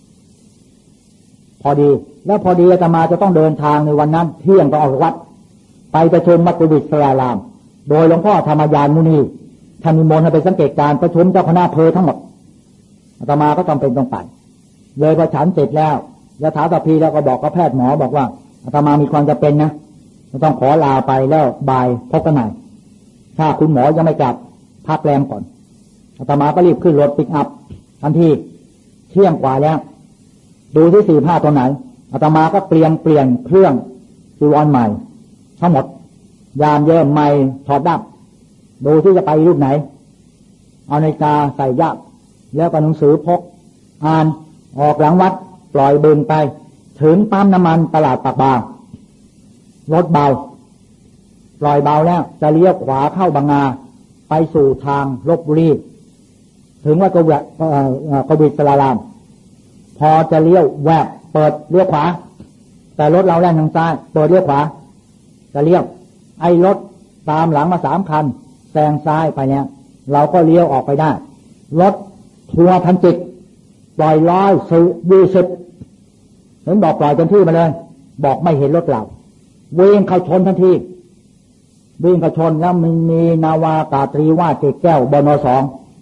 พอดีอาตมาจะต้องเดินทางในวันนั้นเที่ยงต้องออกจากวัดไปประชุมมัตตวิศรารามโดยหลวงพ่อธรรมยานมุนีท่านนิมนต์ให้ไปสังเกตการประชุมเจ้าคณะอำเภอทั้งหมดอาตมาก็จำเป็นต้องไปเลยพอฉันเสร็จแล้วยถาตพีแล้วก็บอกกับแพทย์หมอบอกว่าอาตมามีความจำเป็นนะต้องขอลาไปแล้วบ่ายพบกันใหม่ถ้าคุณหมอยังไม่กลับพักแรมก่อนอาตมาก็รีบขึ้นรถปิกอัพทันทีเที่ยงกว่าแล้วดูที่45ตัวไหนอาตมาก็เปลี่ยนเครื่องจีวรใหม่ทั้งหมดยามเยิ่มใหม่ถอดดับดูที่จะไปรูปไหนเอานาฬิกาใส่ยับแล้วก็หนังสือพกอ่านออกหลังวัดปล่อยเดินไปถึงปั๊มน้ำมันตลาดปากบางรถเบาปล่อยเบาแล้วจะเลี้ยวขวาเข้าบางนาไปสู่ทางลพบุรีถึงว่ากวิศรารามพอจะเลี้ยวแวบเปิดเลี้ยวขวาแต่รถเราแล่นทางซ้ายเปิดเลี้ยวขวาจะเลี้ยวไอ้รถตามหลังมา3 คันแซงซ้ายไปเนี่ยเราก็เลี้ยวออกไปได้รถทัวร์พันจิตปล่อย120เห็นบอกปล่อยเต็มที่มาเลยบอกไม่เห็นรถเราวิ่งเข้าชนทันทีวิ่งเข้าชนแล้วมีนาวากาตรีว่าเกแก้วบน.2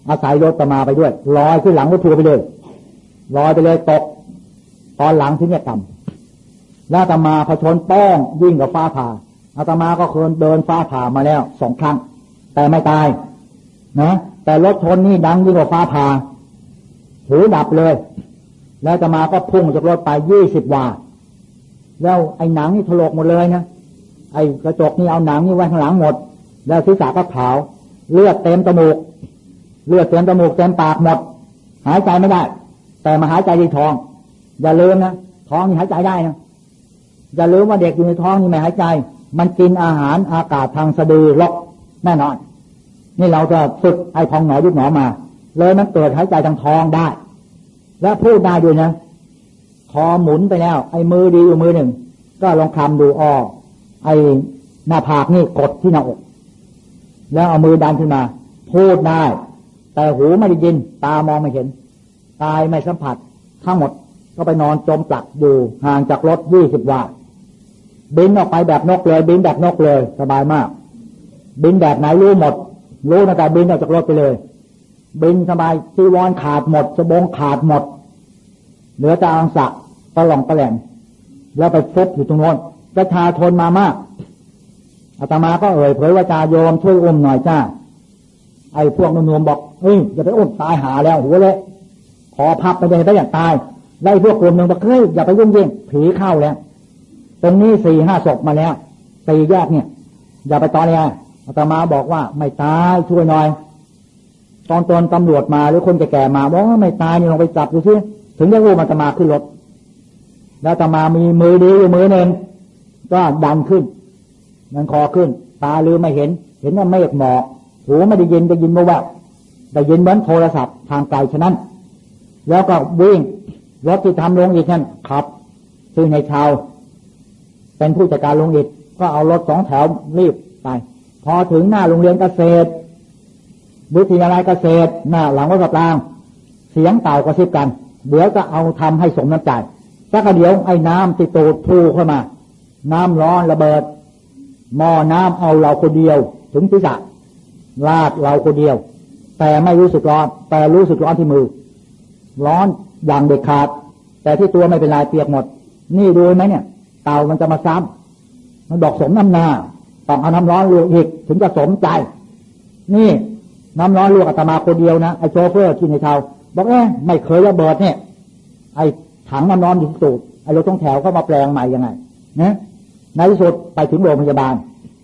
อาศัยรถอาตมาไปด้วยลอยขึ้นหลังรถทัวร์ไปเลยลอยไปเลยตกตอนหลังที่เนี่ยต่ำแล้วอาตมาพอชนป้องวิ่งกับฟ้าผ่าอาตมาก็เคยเดินฟ้าผ่ามาแล้ว2 ครั้งแต่ไม่ตายนะแต่รถชนนี่ดังยิ่งกว่าฟ้าผ่าหูดับเลยแล้วอาตมาก็พุ่งจากรถไป20 วาแล้วไอ้หนังนี่ถลกหมดเลยนะไอ้กระจกนี่เอาหนังนี่ไว้ข้างหลังหมดแล้วศีรษะก็ขาวเลือดเต็มจมูกเต็มปากหมดหายใจไม่ได้แต่มาหายใจในท้องอย่าลืมนะท้องนี่หายใจได้นะอย่าลืมว่าเด็กอยู่ในท้องนี่ไม่หายใจมันกินอาหารอากาศทางสะดือลกแน่นอนนี่เราจะฝึกไอ้พองหนอยุบหนอมาเลยมันเกิดหายใจทางท้องได้และพูดได้ด้วยนะคอหมุนไปแล้วไอ้มือดีอยู่มือหนึ่งก็ลองคลำดูไอ้หน้าผากนี่กดที่หน้าอกแล้วเอามือดันขึ้นมาพูดได้แต่หูไม่ได้ยินตามองไม่เห็นตายไม่สัมผัสทั้งหมดก็ไปนอนจมปลักอยู่ห่างจากรถ20 วาบินออกไปแบบนกเลยบินแบบนกเลยสบายมากบินแบบไหนรู้หมดรู้นะแต่บินออกจากรถไปเลยบินสบายจีวรขาดหมดสบงขาดหมดเหลือแต่อังสะตะหล่องตะแหลงแล้วไปฟุบอยู่ตรงโน้นประชาชนมามากอาตมาก็เผยว่าจ่าโยมช่วยอุ้มหน่อยจ้าไอ้พวกนุ่มๆบอกอย่าไปอุ้มตายหาแล้วหัวเละขอพับไปเลยได้อย่างตายไล่พวกกลุ่มหนึ่งบอกอย่าไปยุ่งยิ่งผีเข้าแล้วตรงนี้4-5 ศพมาแล้ว4 แยกเนี่ยอย่าไปตอนเลยอาตมาบอกว่าไม่ตายช่วยหน่อยตอนตำรวจมาหรือคนแก่ๆมาบอกว่าไม่ตายนี่ลองไปจับดูซิถึงได้รู้อาตมาขึ้นรถแล้วอาตมามีมือดีอยู่มือหนึ่งก็ดันขึ้นมันคอขึ้นตาลืมไม่เห็นว่าเมฆหมอกหูไม่ได้ยินแววได้ยินเหมือนโทรศัพท์ทางไกลฉะนั้นแล้วก็วิ่งรถที่ทำโรงอิฐนั่นขับชื่อในชาวเป็นผู้จัดการโรงอิฐก็เอารถ2 แถวรีบไปพอถึงหน้าโรงเรียนเกษตรวิทยาลัยเกษตรหน้าหลังวัดกลางเสียงเต่ากระซิบกันเดี๋ยวจะเอาทำให้สมน้ำใจสักเดี๋ยวไอ้น้ำติดตูดพูเข้ามาน้ำร้อนระเบิดหม้อน้ำเอาเราคนเดียวถึงศีรษะลาดเราคนเดียวแต่ไม่รู้สึกร้อนแต่รู้สึกร้อนที่มือร้อนอย่างเด็ดขาดแต่ที่ตัวไม่เป็นไรเปียกหมดนี่ดูไหมเนี่ยเตามันจะมาซ้ำมันบอกสมน้ำหน้าต้องเอาน้ำร้อนลวกอีกถึงจะสมใจนี่น้ำร้อนลวกอาตมาคนเดียวนะไอ้โชเฟอร์ที่ในเตาบอกไม่เคยระเบิดเนี่ยไอ้ถังน้ำร้อนอยู่ที่ตูดไอ้รถต้องแถวเข้ามาแปลงใหม่ยังไงนะในที่สุดไปถึงโรงพยาบาล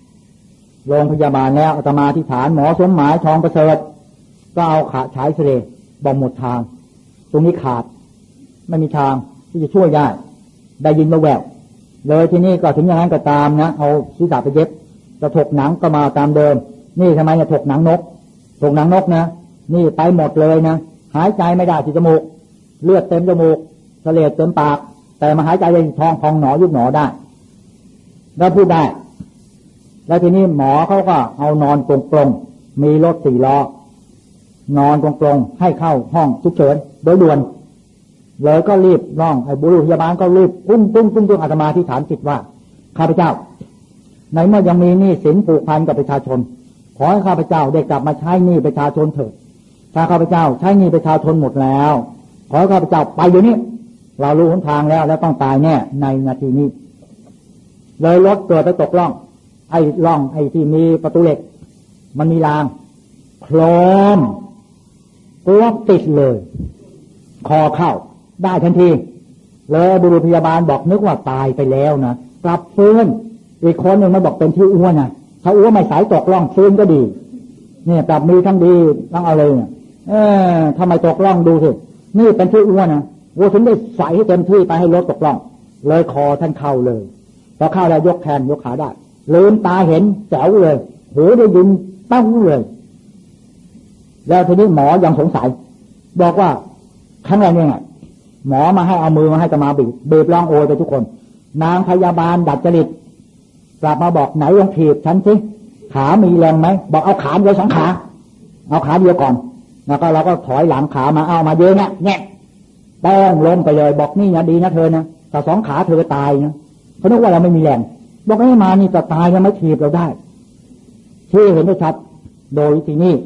แล้วอาตมาที่ฐานหมอสมหมายทองประเสริฐก็เอาขาฉายเสลบอกหมดทางตรงนี้ขาดไม่มีทางที่จะช่วยได้ยินมาแววเลยที่นี่ก็ถึงอย่างนั้นก็ตามนะเอาศีรษะไปเย็บจะถกหนังก็มาตามเดิมนี่ทำไมเนี่ยถกหนังนกนะนี่ไปหมดเลยนะหายใจไม่ได้ที่จมูกเลือดเต็มจมูกเสลดเต็มปากแต่มาหายใจในท้องพองหนอยุบหนอได้แล้วพูดได้แล้วทีนี้หมอเขาก็เอานอนกลงๆมีรถ4 ล้อนอนกลงๆให้เข้าห้องฉุกเฉินโดยด่วนเลยก็รีบร้องไอ้บุรุษพยาบาลก็รีบปุ้งอาตมาที่ฐานจิตว่าข้าพเจ้าในเมื่อยังมีหนี้สินผูกพันกับประชาชนขอให้ข้าพเจ้าได้กลับมาใช้หนี้ประชาชนเถิดถ้าข้าพเจ้าใช้หนี้ประชาชนหมดแล้วขอให้ข้าพเจ้าไปเดี๋ยวนี้เรารู้หนทางแล้วต้องตายแน่ในนาทีนี้เลยรถเกิดไปตกร่องไอ้ที่มีประตูเหล็กมันมีรางโครมตัวติดเลยคอเข้าได้ทันทีเลยบุรุษพยาบาลบอกนึกว่าตายไปแล้วนะกลับฟื้นอีกคนหนึ่งมาบอกเป็นที่อ้วนนะถ้าอ้วนไม่สายตกร่องฟื้นก็ดีเนี่ยกลับมีทั้งดีทั้งอะไรเนี่ยทำไมตกร่องดูสินี่เป็นที่อ้วนนะวัวถึงได้ใส่ให้เต็มที่ไปให้รถตกร่องเลยคอท่านเข้าเลยพอเข้าแล้วยกแขนยกขาได้ลืมตาเห็นแจ๋วเลยหูได้ยินตั้งเลยแล้วทีนี้หมอยังสงสัยบอกว่าครั้งแรกเนี่ยหมอมาให้เอามือมาให้ตมาบีบร้องโอยไปทุกคนนางพยาบาลดัดจริตกลับมาบอกไหนลองถีบฉันสิขามีแรงไหมบอกเอาขาเดียว2 ขาเอาขาเดียวก่อนแล้วก็เราก็ถอยหลังขามาเอามาเยอะเนี่ยแป้งล้มไปเลยบอกนี่นะดีนะเธอนะแต่2 ขาเธอตายนะเขาคิดว่าเราไม่มีแรงบอกให้มานี่จะตายยังไม่ถีบเราได้ที่เห็นได้ชัดโดยวิธีนี้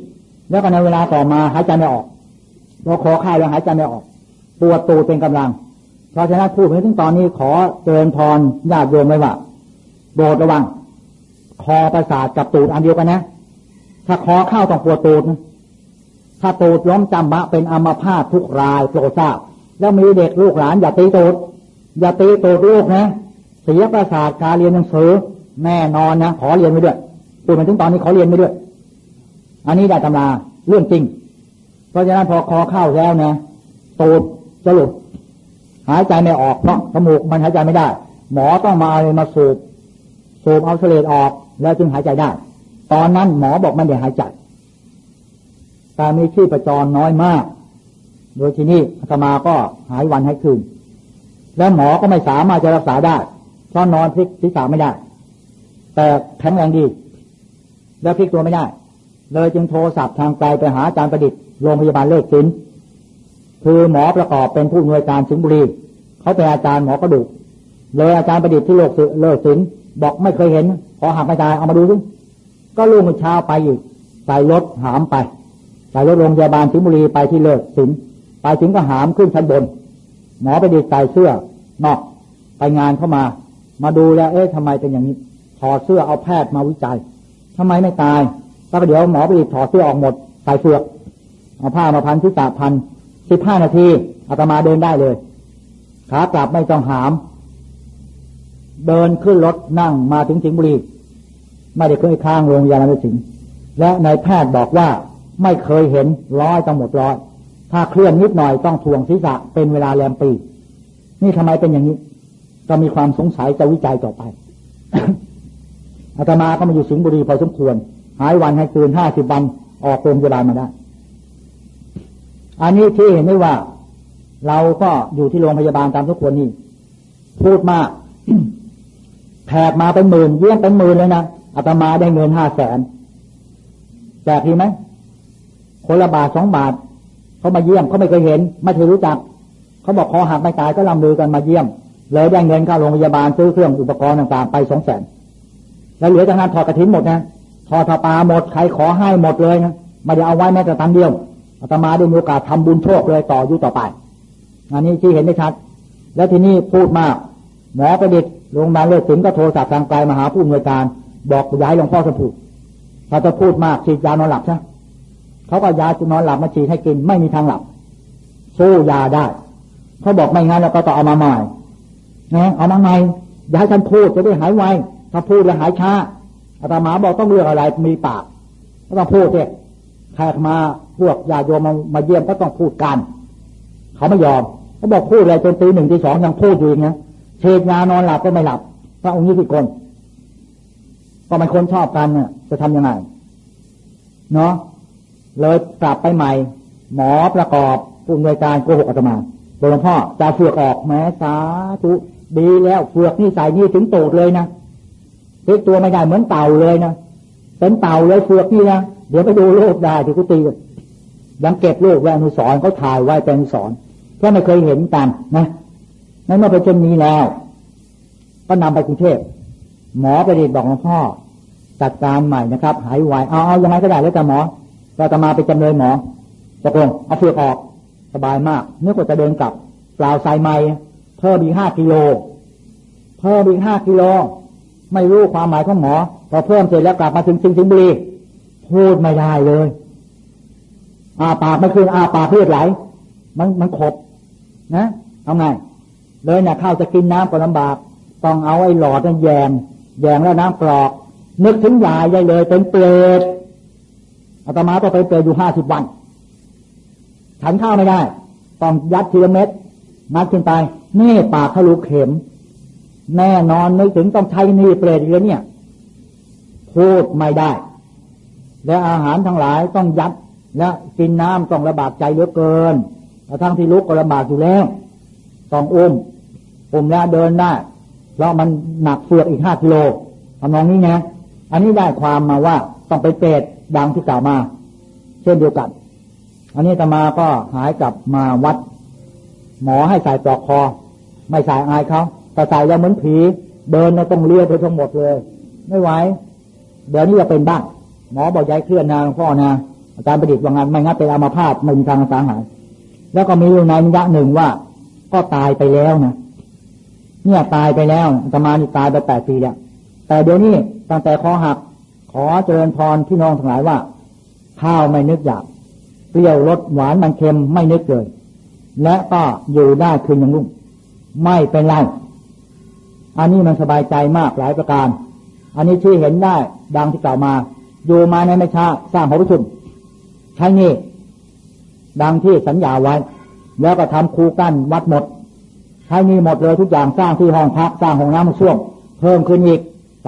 แล้วก็ในเวลาต่อมาหายใจไม่ออกเราคอข้าวยังหายใจไม่ออกปวดตูดเป็นกำลังเพราะฉะนั้นพูดถึงตอนนี้ขอเจริญพรญาติโยมไว้ว่าโปรดระวังคอประสาทกับตูดอันเดียวกันนะถ้าคอเข้าต้องปวดตูดนะถ้าตูดล้มจำบะเป็นอัมพาตทุกรายโปรดทราบแล้วมีเด็กลูกหลานอย่าตีตูดอย่าตีตูดลูกนะเสียประสาทการเรียนหนังสือแน่นอนนะขอเรียนไปด้วยพูดมาถึงตอนนี้ขอเรียนไปด้วยอันนี้ได้ตำราเรื่องจริงเพราะฉะนั้นพอคอเข้าแล้วนะตูดจะหลุดหายใจไม่ออกเพราะจมูกมันหายใจไม่ได้หมอต้องมาเอามาสูบเอาเสลดออกแล้วจึงหายใจได้ตอนนั้นหมอบอกไม่ได้หายใจแต่มีชีพจรน้อยมากโดยที่นี่อาตมาก็หายวันหายคืนแล้วหมอก็ไม่สามารถจะรักษาได้เพราะนอนพลิกศีรษะไม่ได้แต่แข็งแรงดีแล้วพลิกตัวไม่ได้เลยจึงโทรศัพท์ทางไกลไปหาอาจารย์ประดิษฐ์โรงพยาบาลเลิศศิลป์คือหมอประกอบเป็นผู้อำนวยการสิงห์บุรีเขาเป็นอาจารย์หมอกระดูกเลยอาจารย์ประดิษฐ์ที่เลิศศิลป์บอกไม่เคยเห็นขอหักไม่ตายเอามาดูสิก็ลูกเช้าไปอีกใส่รถหามไปใส่รถโรงพยาบาลสิงห์บุรีไปที่เลิศศิลป์ไปถึงก็หามขึ้นชั้นบนหมอประดิษฐ์ใส่เสื้อนอกไปงานเข้ามาดูแล้วทำไมเป็นอย่างนี้ถอดเสื้อเอาแพทย์มาวิจัยทำไมไม่ตายถ้าเดี๋ยวหมอประดิษฐ์ถอดเสื้อออกหมดใส่เสื้อเอาผ้ามาพันที่ตาพัน15 นาทีอาตมาเดินได้เลยขากลับไม่ต้องหามเดินขึ้นรถนั่งมาถึงสิงห์บุรีไม่ได้เคยค้างโรงพยาบาลสิงห์และนายแพทย์บอกว่าไม่เคยเห็น100ต้องหมด100ถ้าเคลื่อนนิดหน่อยต้องถ่วงศีรษะเป็นเวลาแรมปีนี่ทำไมเป็นอย่างนี้ก็มีความสงสัยจะวิจัยต่อไป อาตมาก็มาอยู่สิงห์บุรีพอสมควรหายวันให้คืน50 วันออกโรงพยาบาลมาได้อันนี้ที่เห็นได้ว่าเราก็อยู่ที่โรงพยาบาลตามทุกคนนี่พูดมาก แขกมาเป็นหมื่นเยี่ยมเป็นหมื่นเลยนะอาตมาได้เงิน500,000แจกทีไหมคนละบาท2 บาทเขามาเยี่ยมเขาไม่เคยเห็นไม่เคยรู้จักเขาบอกคอหักไม่ตายก็ลำลือกันมาเยี่ยมเลยได้เงินเข้าโรงพยาบาลซื้อเครื่องอุปกรณ์ต่างๆไป200,000แล้วเหลือจากนั้นทอดกฐินหมดนะทอดผ้าป่าหมดใครขอให้หมดเลยนะไม่ได้เอาไว้แม้แต่ตังค์เดียวอาตมาได้มีโอกาสทำบุญโชคเลยต่ออยู่ต่อไปอันนี้ที่เห็นได้ชัดแล้วทีนี้พูดมากหมอประดิษฐ์โรงพยาบาลเลิศศิลป์ก็โทรศัพท์ทางไกลมาหาผู้อำนวยการบอกย้ายหลวงพ่อสมภูมิถ้าจะพูดมากฉีดยานอนหลับใช่เขาก็ยานอนหลับมาฉีดให้กินไม่มีทางหลับสู้ยาได้เขาบอกไม่งั้นเราก็ต้องเอามาใหม่นะเอามาใหม่อย่าให้ท่านพูดจะได้หายไวถ้าพูดแล้วหายช้าอาตมาบอกต้องเลือกอะไรมีปากก็ต้องพูดเนี่ยแขกมาพวกญาติโยมมาเยี่ยมก็ต้องพูดกันเขาไม่ยอมเขาบอกพูดอะไรจนตี 1 ตี 2ยังพูดอยู่อย่างเงี้ยเช็ดยานอนหลับก็ไม่หลับพระองค์นี้ที่คนก็มันคนชอบกันเนี่ยจะทำยังไงเนาะเลยกลับไปใหม่หมอประกอบผู้อำนวยการโกหกอาตมาหลวงพ่อจะเฟือกออกแม้สาธุดีแล้วเฟือกนี่ใส่นี่ถึงตูดเลยนะพลิกตัวไม่ได้เหมือนเต่าเลยนะเป็นเต่าเลยเฟือกนี่นะเดี๋ยวไปดูรูปได้ที่กุฏิยังเก็บรูปไว้อนุสรณ์เขาถ่ายไว้เป็นอนุสรณ์แค่ไม่เคยเห็นกันนะนั้นเมื่อเป็นเช่นนี้แล้วก็นำไปกรุงเทพหมอประดิษฐ์บอกหลวงพ่อจัดการใหม่นะครับหายไวเอายังไงก็ได้แล้วแต่หมอเราจะมาไปจำเลยหมอตกลงเอาเฟือกออกสบายมากนึกว่าจะเดินกลับเปล่าใส่ไม้เพิ่มอีก5 กิโลเพิ่มอีก5 กิโลไม่รู้ความหมายของหมอพอเพิ่มเสร็จแล้วกลับมาถึงสิงห์บุรีพูดไม่ได้เลยปากไม่ขึ้นปากเลือดไหลมันขบนะเอาไงเลยเนี่ยข้าวจะกินน้ำก็ลำบากต้องเอาไอ้หลอดนั่นแยงแล้วน้ำกรอกนึกถึงยายได้เลยเป็นเปรตอาตมาต้องไปเปรตอยู่50 วันฉันข้าวไม่ได้ต้องยัดทีละเม็ดนัดขึ้นไปนี่ปากทะลุเข็มแน่นอนนึกถึงต้องใช้นี่เปรตอีกแล้วเนี่ยพูดไม่ได้และอาหารทั้งหลายต้องยัดและกินน้ำต้องลำบากใจเหลือเกินทั้งที่ลุกก็ลำบากอยู่แล้วต้องอุ้มแล้วเดินได้เพราะมันหนักเฟือกอีก5 กิโลทำนองนี้นะอันนี้ได้ความมาว่าต้องไปเปรตดังที่กล่าวมาเช่นเดียวกันอันนี้อาตมาก็หายกลับมาวัดหมอให้ใส่ปลอกคอไม่ใส่อายเขาแต่ใส่แล้วเหมือนผีเดินเราต้องเลี้ยวไปทั้งหมดเลยไม่ไหวเดี๋ยวนี้จะเป็นบ้างหมอบอกย้ายเคลื่อนนะหลวงพ่อนะอาจารย์ประดิษฐ์ว่างั้นไม่งั้นเป็นอัมพาตไม่มีทางรักษาหายแล้วก็มีอยู่ในนิยะหนึ่งว่าก็ตายไปแล้วนะเนี่ยตายไปแล้วอาตมานี่ตายไป8 ปีแล้วแต่เดี๋ยวนี้ตั้งแต่คอหักขอเจริญพรพี่น้องทั้งหลายว่าข้าวไม่นึกอยากเปรี้ยวรสหวานมันเค็มไม่นึกเลยและก็อยู่ได้คืนยังรุ่งไม่เป็นไรอันนี้มันสบายใจมากหลายประการอันนี้ที่เห็นได้ดังที่กล่าวมาอยู่มาในไม่ช้าสร้างหอประชุมใช้นี่ดังที่สัญญาไว้แล้วก็ทำคูกั้นวัดหมดใช้นี่หมดเลยทุกอย่างสร้างที่ห้องพักสร้างห้องน้ำส้วมเพิ่มขึ้นอีก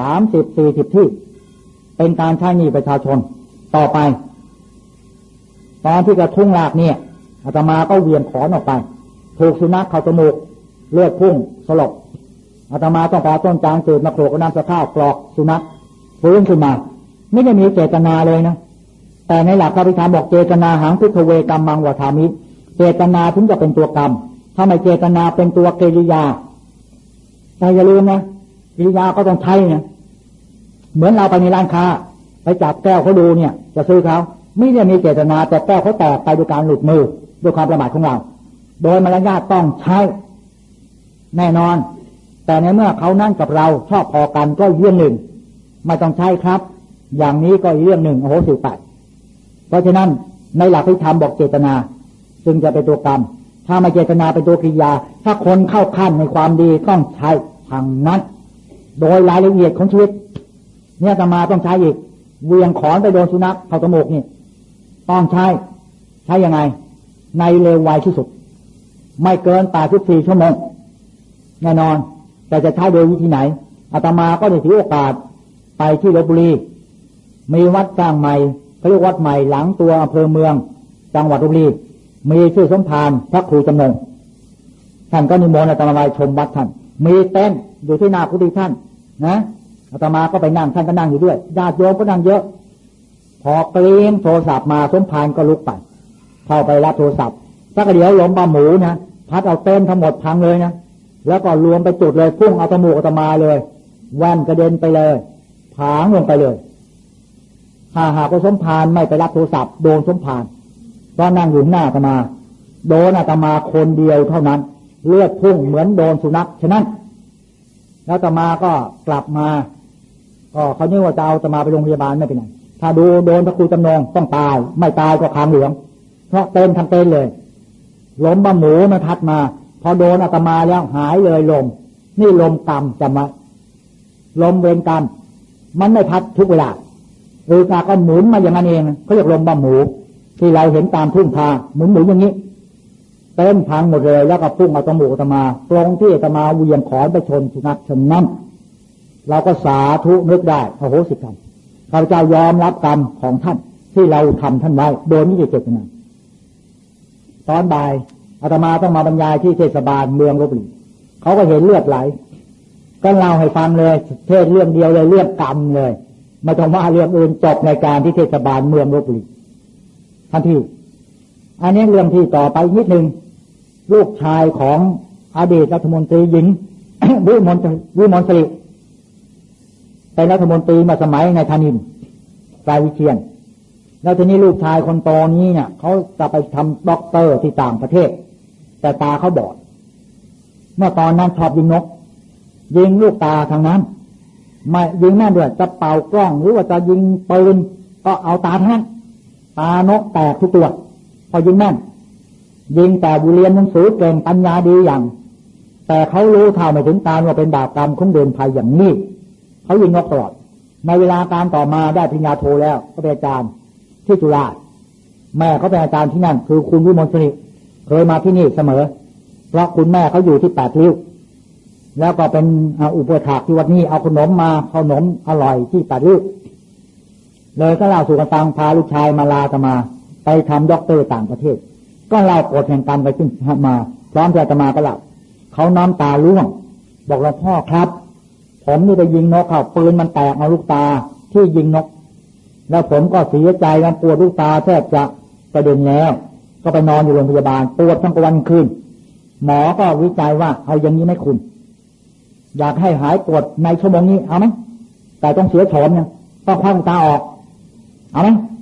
30-40ที่เป็นการใช้นี่ประชาชนต่อไปตอนที่กระทุ้งรากเนี่ยอาตมาก็เวียนขอนออกไปถูกสุนัขเข้าจมูกเลือดพุ่งสลบอาตมาต้องขอต้นจางจืดมาโขลกน้ำสะข้าวกรอกสุนัขฟื้นขึ้นมาไม่ได้มีเจตนาเลยนะแต่ในหลักพระพิธามบอกเจตนาหังพิกเวกัมมังวทามิเจตนาถึงจะเป็นตัวกรรมถ้าไม่เจตนาเป็นตัวกิริยาแต่อย่าลืมนะกิริยาก็ต้องใช้นะเหมือนเราไปในร้านค้าไปจับแก้วเขาดูเนี่ยจะซื้อเขาไม่ได้มีเจตนาแต่แก้วเขาแตกไปด้วยการหลุดมือด้วยความประมาทของเราโดยมารยาทต้องใช้แน่นอนแต่ในเมื่อเขานั่นกับเราชอบพอกันก็เรื่องหนึ่งไม่ต้องใช้ครับอย่างนี้ก็เรื่องหนึ่งโอ้โหสิไปเพราะฉะนั้นในหลักพิธรรมบอกเจตนาจึงจะเป็นตัวกรรมถ้าไม่เจตนาเป็นตัวกิริยาถ้าคนเข้าขั้นในความดีต้องใช้ทางนั้นโดยรายละเอียดของชีวิตเนี่ยอาตมาต้องใช้อีกเวียงขอนไปโดนสุนัขเข้าจมูกนี่ต้องใช้ยังไงในเร็วไวที่สุดไม่เกิน84 ชั่วโมงแน่นอนแต่จะใช้โดยวิธีไหนอาตมาก็ได้ถือโอกาสไปที่ลพบุรีมีวัดสร้างใหม่เขาเรียกวัดใหม่หลังตัวอำเภอเมืองจังหวัดลพบุรีมีชื่อสมภารพระครูจำนงท่านก็นิมนต์อาตมาไปชมวัดท่านมีเต็นท์อยู่ที่หน้ากุฏิท่านนะอาตมาก็ไปนั่งท่านก็นั่งอยู่ด้วยญาติโยมก็นั่งเยอะพอกรี๊งโทรศัพท์มาสมภารก็ลุกไปเข้าไปรับโทรศัพท์สักเดี๋ยวหลงปลาหมูนะพัดเอาเต็นท์ทั้งหมดพังเลยนะแล้วก็รวมไปจุดเลยพุ่งเอาตะมูกอาตมาเลยแว่นกระเด็นไปเลยผางลงไปเลยหากว่าสมภารไม่ไปรับโทรศัพท์โดนสมภารก็นั่งอยู่หน้าอาตมาโดนอาตมาคนเดียวเท่านั้นเลือดพุ่งเหมือนโดนสุนัขฉะนั้นแล้วอาตมาก็กลับมาก็เขาเนี่ยว่าจะเอาอาตมาไปโรงพยาบาลไม่เป็นไรถ้าดูโดนพระครูจำนงต้องตายไม่ตายก็คางเหลืองเพราะเต้นทั้งเต้นเลยล้มบะหมูมันทัดมาพอโดนอาตมาแล้วหายเลยลมนี่ลมกรรมจำไว้ลมเวรกรรมมันไม่พัดทุกเวลาก็หมุนมาอย่างนั้นเองเขาเรียกลมบะหมูที่เราเห็นตามทุ่งนาหมุนอย่างนี้เต้นพังหมดเลยแล้วก็พุ่งเอาตะมูกอาตมาตรงที่อาตมาเวียงขอนไปชนสุนัขชนนั้นเราก็สาธุนึกได้โอ้โหสิกรรมข้าพเจ้ายอมรับกรรมของท่านที่เราทำท่านไว้โดยไม่ได้เจตนาตอนบ่ายอาตมาต้องมาบรรยายที่เทศบาลเมืองลพบุรีเขาก็เห็นเลือดไหลก็เล่าให้ฟังเลยเทศเรื่องเดียวเลยเรื่องกรรมเลยไม่ต้องว่าเรื่องอื่นจบในการที่เทศบาลเมืองลพบุรีทันทีอันนี้เรื่องที่ต่อไปนิดนึงลูกชายของอดีตรัฐมนตรีหญิง วิมลสิริเป็นรัฐมนตรีมาสมัยในธนินทร์กายวิเชียรแล้วทีนี้ลูกชายคนโตนี้เนี่ยเขาจะไปทำด็อกเตอร์ที่ต่างประเทศแต่ตาเขาบอดเมื่อตอนนั้นชอบยิงนกยิงลูกตาทางนั้นไม่ยิงแม่ด้วยจะเป่ากล้องหรือว่าจะยิงปืนก็เอาตาทั้งนั้นตานกแตกทุกตัวพอยิงแม่นยิงแต่บุเรียนหนังสือเก่งปัญญาดีอย่างแต่เขารู้เท่าไม่ถึงการว่าเป็นบาปกรรมของเดินภัยอย่างนี้เขายิงนกตลอดในเวลาการต่อมาได้ปริญญาโทแล้วก็เป็นอาจารย์ที่จุฬาแม่เขาเป็นอาจารย์ที่นั่นคือคุณวิมลสิริเคยมาที่นี่เสมอเพราะคุณแม่เขาอยู่ที่8 ริ้วแล้วก็เป็นอุปถากที่วัดนี้เอาขนมมาขนมอร่อยที่8 ริ้วเลยก็เล่าสู่กันฟังพาลูกชายมาลาตมาไปทำด็อกเตอร์ต่างประเทศก็เล่ากฎแห่งกรรมไปขึ้นมาพร้อมจะมาก็เล่าเขาน้ำตาร่วงบอกหลวงพ่อครับผมนี่ไปยิงนกเข้าปืนมันแตกเอาลูกตาที่ยิงนกแล้วผมก็เสียใจมันปวดลูกตาแทบจะกระเด็นแล้วก็ไปนอนอยู่โรงพยาบาลปวดทั้งวันคืนหมอก็วิจัยว่าเอาอย่างนี้ไม่คุณอยากให้หายปวดในชั่วโมงนี้เอาไหมแต่ต้องเสียโฉมเนี่ยต้องคว้าตาออกเอาไหม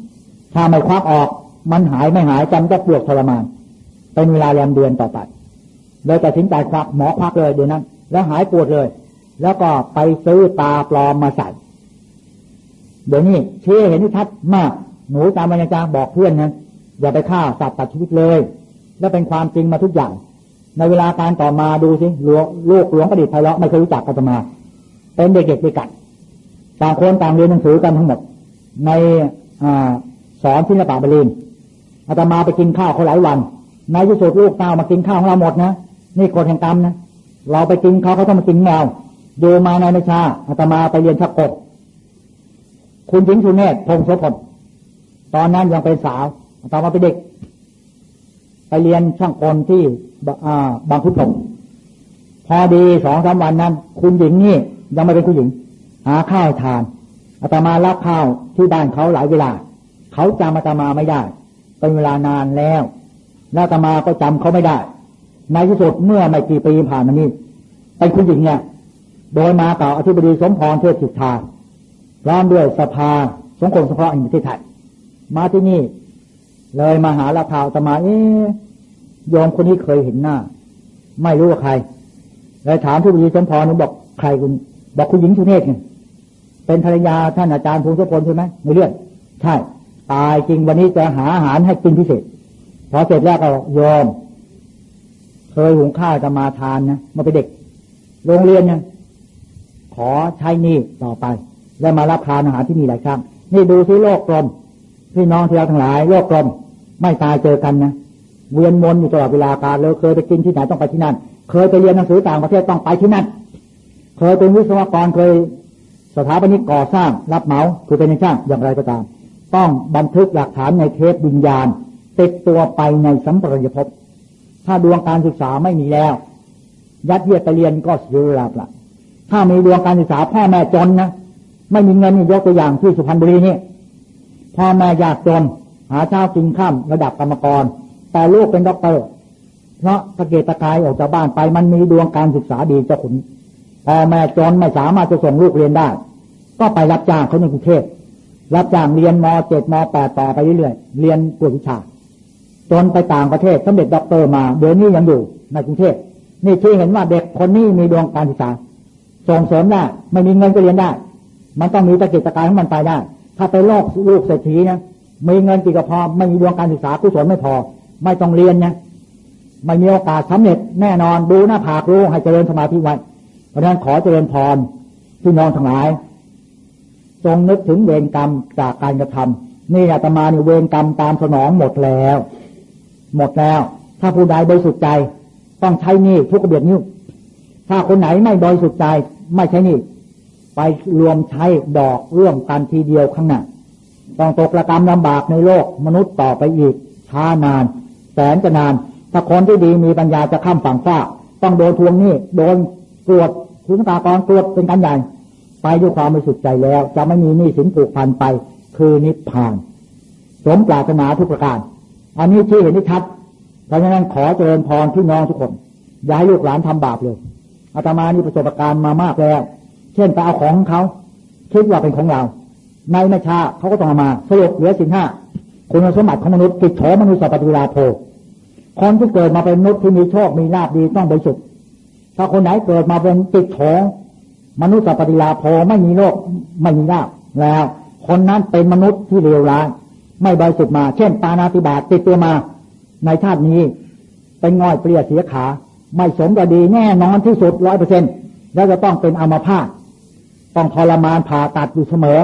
ถ้าไม่ควักออกมันหายไม่หายจำต้องปวดทรมานเป็นเวลาแรมเดือนต่อไปเลยตัดสินใจควักหมอควักเลยเดี๋ยวนั้นแล้วหายปวดเลยแล้วก็ไปซื้อตาปลอมมาใส่เดี๋ยวนี้เชื่อเห็นชัดมากหนูตามบรรยากาศบอกเพื่อนนะอย่าไปฆ่าสัตว์ตัดชีวิตเลยและเป็นความจริงมาทุกอย่างในเวลาการต่อมาดูสิลูกหลวงประดิษฐ์ไพเราะไม่เคยรู้จักอาตมาเป็นเด็กๆด้วยกันต่างคนต่างเรียนหนังสือกันทั้งหมดในสอนศิลปะบาลีอาตมาไปกินข้าวเขาหลายวันในที่สุดลูกเต้ามากินข้าวของเราหมดนะนี่กฎแห่งกรรมนะเราไปกินเขาต้องมากินเราอยู่มาในไม่ช้าอาตมาไปเรียนชักกบคุณหญิงสุเนศพงศ์โสพลตอนนั้นยังเป็นสาวอาตมาเป็นเด็กไปเรียนช่างกลที่บางพุทธงพอดี2-3 วันนั้นคุณหญิงนี่ยังไม่เป็นคุณหญิงหาข้าวทานอาตมารับข้าวที่บ้านเขาหลายเวลาเขาจำอาตมาไม่ได้เป็นเวลานานแล้วอาตมาก็จำเขาไม่ได้ในที่สุดเมื่อไม่กี่ปีผ่านมานี้เป็นคุณหญิงเนี่ยโดยมากับอธิบดีสมพรเทพสิทธาพร้อมด้วยสภาสังคมสงเคราะห์แห่งประเทศไทยมาที่นี่เลยมาหาราคาอาตมาโยมคนนี้เคยเห็นหน้าไม่รู้ว่าใครเลยถามอธิบดีสมพรบอกใครคุณบอกคุณหญิงสุเนศไงเป็นภรรยาท่านอาจารย์พงศพลใช่ไหมในเรื่องใช่ตายจริงวันนี้จะหาอาหารให้กินพิเศษพอเสร็จแล้วก็โยมเคยหุงข้าวจะมาทานนะมาเป็นเด็กโรงเรียนเนี่ยขอใช้นี่ต่อไปและมารับทานอาหารที่นี่หลายครั้งนี่ดูสิโลกกลมพี่น้องที่เราทั้งหลายโลกกลมไม่ตายเจอกันนะเวียนวนอยู่ตลอดเวลาการเลยเคยไปกินที่ไหนต้องไปที่นั่นเคยไปเรียนหนังสือต่างประเทศต้องไปที่นั่นเคยเป็นวิศวกรเคยสถาปนิกก่อสร้างรับเหมาคือเป็นช่างอย่างไรก็ตามต้องบันทึกหลักฐานในเทปวิญญาณติดตัวไปในสัมปรายภพถ้าดวงการศึกษาไม่มีแล้วยัดเยียดไปเรียนก็เสียเวลาเปล่าถ้ามีดวงการศึกษาพ่อแม่จนนะไม่มีเงินยกตัวอย่างที่สุพรรณบุรีนี่พ่อแม่ยากจนหาเช้ากินข้ามระดับกรรมกรแต่ลูกเป็นด็อกเตอร์เพราะตะเกียกตะกายออกจากบ้านไปมันมีดวงการศึกษาดีเจ้าขุนพ่อแม่จนไม่สามารถจะส่งลูกเรียนได้ก็ไปรับจ้างเขาในกรุงเทพรับจ้างเรียนม.7 ม.8 ต่อไปเรื่อยๆเรียนกวดวิชาจนไปต่างประเทศสำเร็จด็อกเตอร์มาเดี๋ยวนี้ยังอยู่ในกรุงเทพนี่ที่เห็นว่าเด็กคนนี้มีดวงการศึกษาส่งเสริมได้ไม่มีเงินก็เรียนได้มันต้องมีตะเกียกตะกายของมันไปได้ถ้าไปลูกเศรษฐีนะมีเงินกี่ก็พอไม่มีดวงการศึกษากุศลไม่พอไม่ต้องเรียนนะไม่มีโอกาสสำเร็จแน่นอนดูหน้าผากรู้ให้เจริญสมาธิไว้เพราะฉะนั้นขอเจริญพรพี่น้องทั้งหลายจงนึกถึงเวรกรรมจากการกระทำนี่อาตมาเนี่ยเวรกรรมตามสนองหมดแล้วถ้าผู้ใดบริสุทธิ์ใจต้องใช้หนี้ทุกกระเบียดนิ้วถ้าคนไหนไม่บริสุทธิ์ใจไม่ใช้หนี้ไปรวมใช้ดอกร่วมกันทีเดียวข้างหน้าต้องตกระกรรมลำบากในโลกมนุษย์ต่อไปอีกช้านานแสนจะนานถ้าคนที่ดีมีปัญญาจะข้ามฝั่งฟ้าต้องโดนทวงหนี้โดนกรวดคุณตากรกรวดเป็นการใหญ่ไปด้วยความบริสุทธิ์ใจแล้วจะไม่มีหนี้สินผูกพันไปคือนิพพานสมปรารถนาทุกประการอันนี้ที่เห็นได้ชัดเพราะฉะนั้นขอเจริญพรพี่น้องทุกคนอย่าให้ลูกหลานทำบาปเลยอาตมานี่ประสบการณ์มามากแล้วเช่นไปเอาของเขาคิดว่าเป็นของเราในไม่ช้าเขาก็ต้องเอามาสรุปเหลือศีล 5คุณสมบัติของมนุษย์กิจโฉมนุษย์สัพพติราโภคนที่เกิดมาเป็นมนุษย์ที่มีโชคมีลาภดีต้องบริสุทธิ์ถ้าคนไหนเกิดมาเป็นกิจโฉมนุษย์สัพพติราโภไม่มีโลกไม่มีลาภแล้วคนนั้นเป็นมนุษย์ที่เลวร้ายไม่บริสุทธิ์มาเช่นปาณาติบาตติดตัวมาในชาตินี้เป็นง่อยเปรี้ยเสียขาไม่สมกับดีแน่นอนที่สุด 100% แล้วจะต้องเป็นอัมพาตต้องทรมานผ่าตัดอยู่เสมอ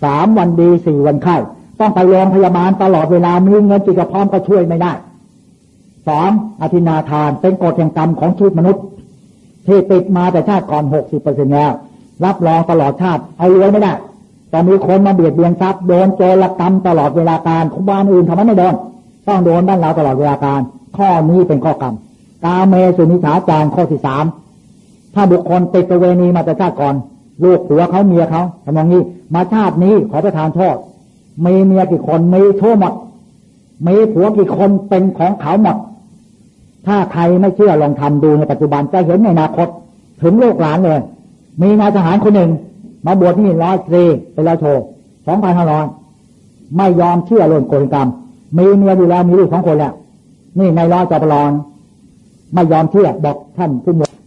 3 วันดี4 วันไข้ต้องไปโรงพยาบาลตลอดเวลามีเงินจิกพร้อมก็ช่วยไม่ได้2อธินาทานเป็นกฎแห่งกรรมของชีวิตมนุษย์ที่ติดมาแต่ชาติก่อน 60% แล้วรับรองตลอดชาติเอารวยไม่ได้ต้องมีคนมาเบียดเบียนทรัพย์โดนโจรกรรมตลอดเวลาการของบ้านอื่นทำไมไม่โดนต้องโดนบ้านเราตลอดเวลาการข้อนี้เป็นข้อกรรมกาเมสุมิจฉาจารข้อที่3ถ้าบุคคลติดประเวณีมาแต่ชาติก่อนลูกผัวเขาเมียเขาทำนองนี้มาชาตินี้ขอประทานโทษมีเมียกี่คนมีชั่วหมดมีผัวกี่คนเป็นของเขาหมดถ้าใครไม่เชื่อลองทำดูในปัจจุบันจะเห็นในอนาคตถึงลูกหลานเลยมีนายทหารคนหนึ่งมาบวชที่100 ตรีเป็นร้อยโท2,500 ไม่ยอมเชื่อเรื่องกฎกรรมมีเมียอยู่แล้วมีลูก2 คนแล้วนี่ในร้อยจปรไม่ยอมเชื่อบอกท่านผู้หมวด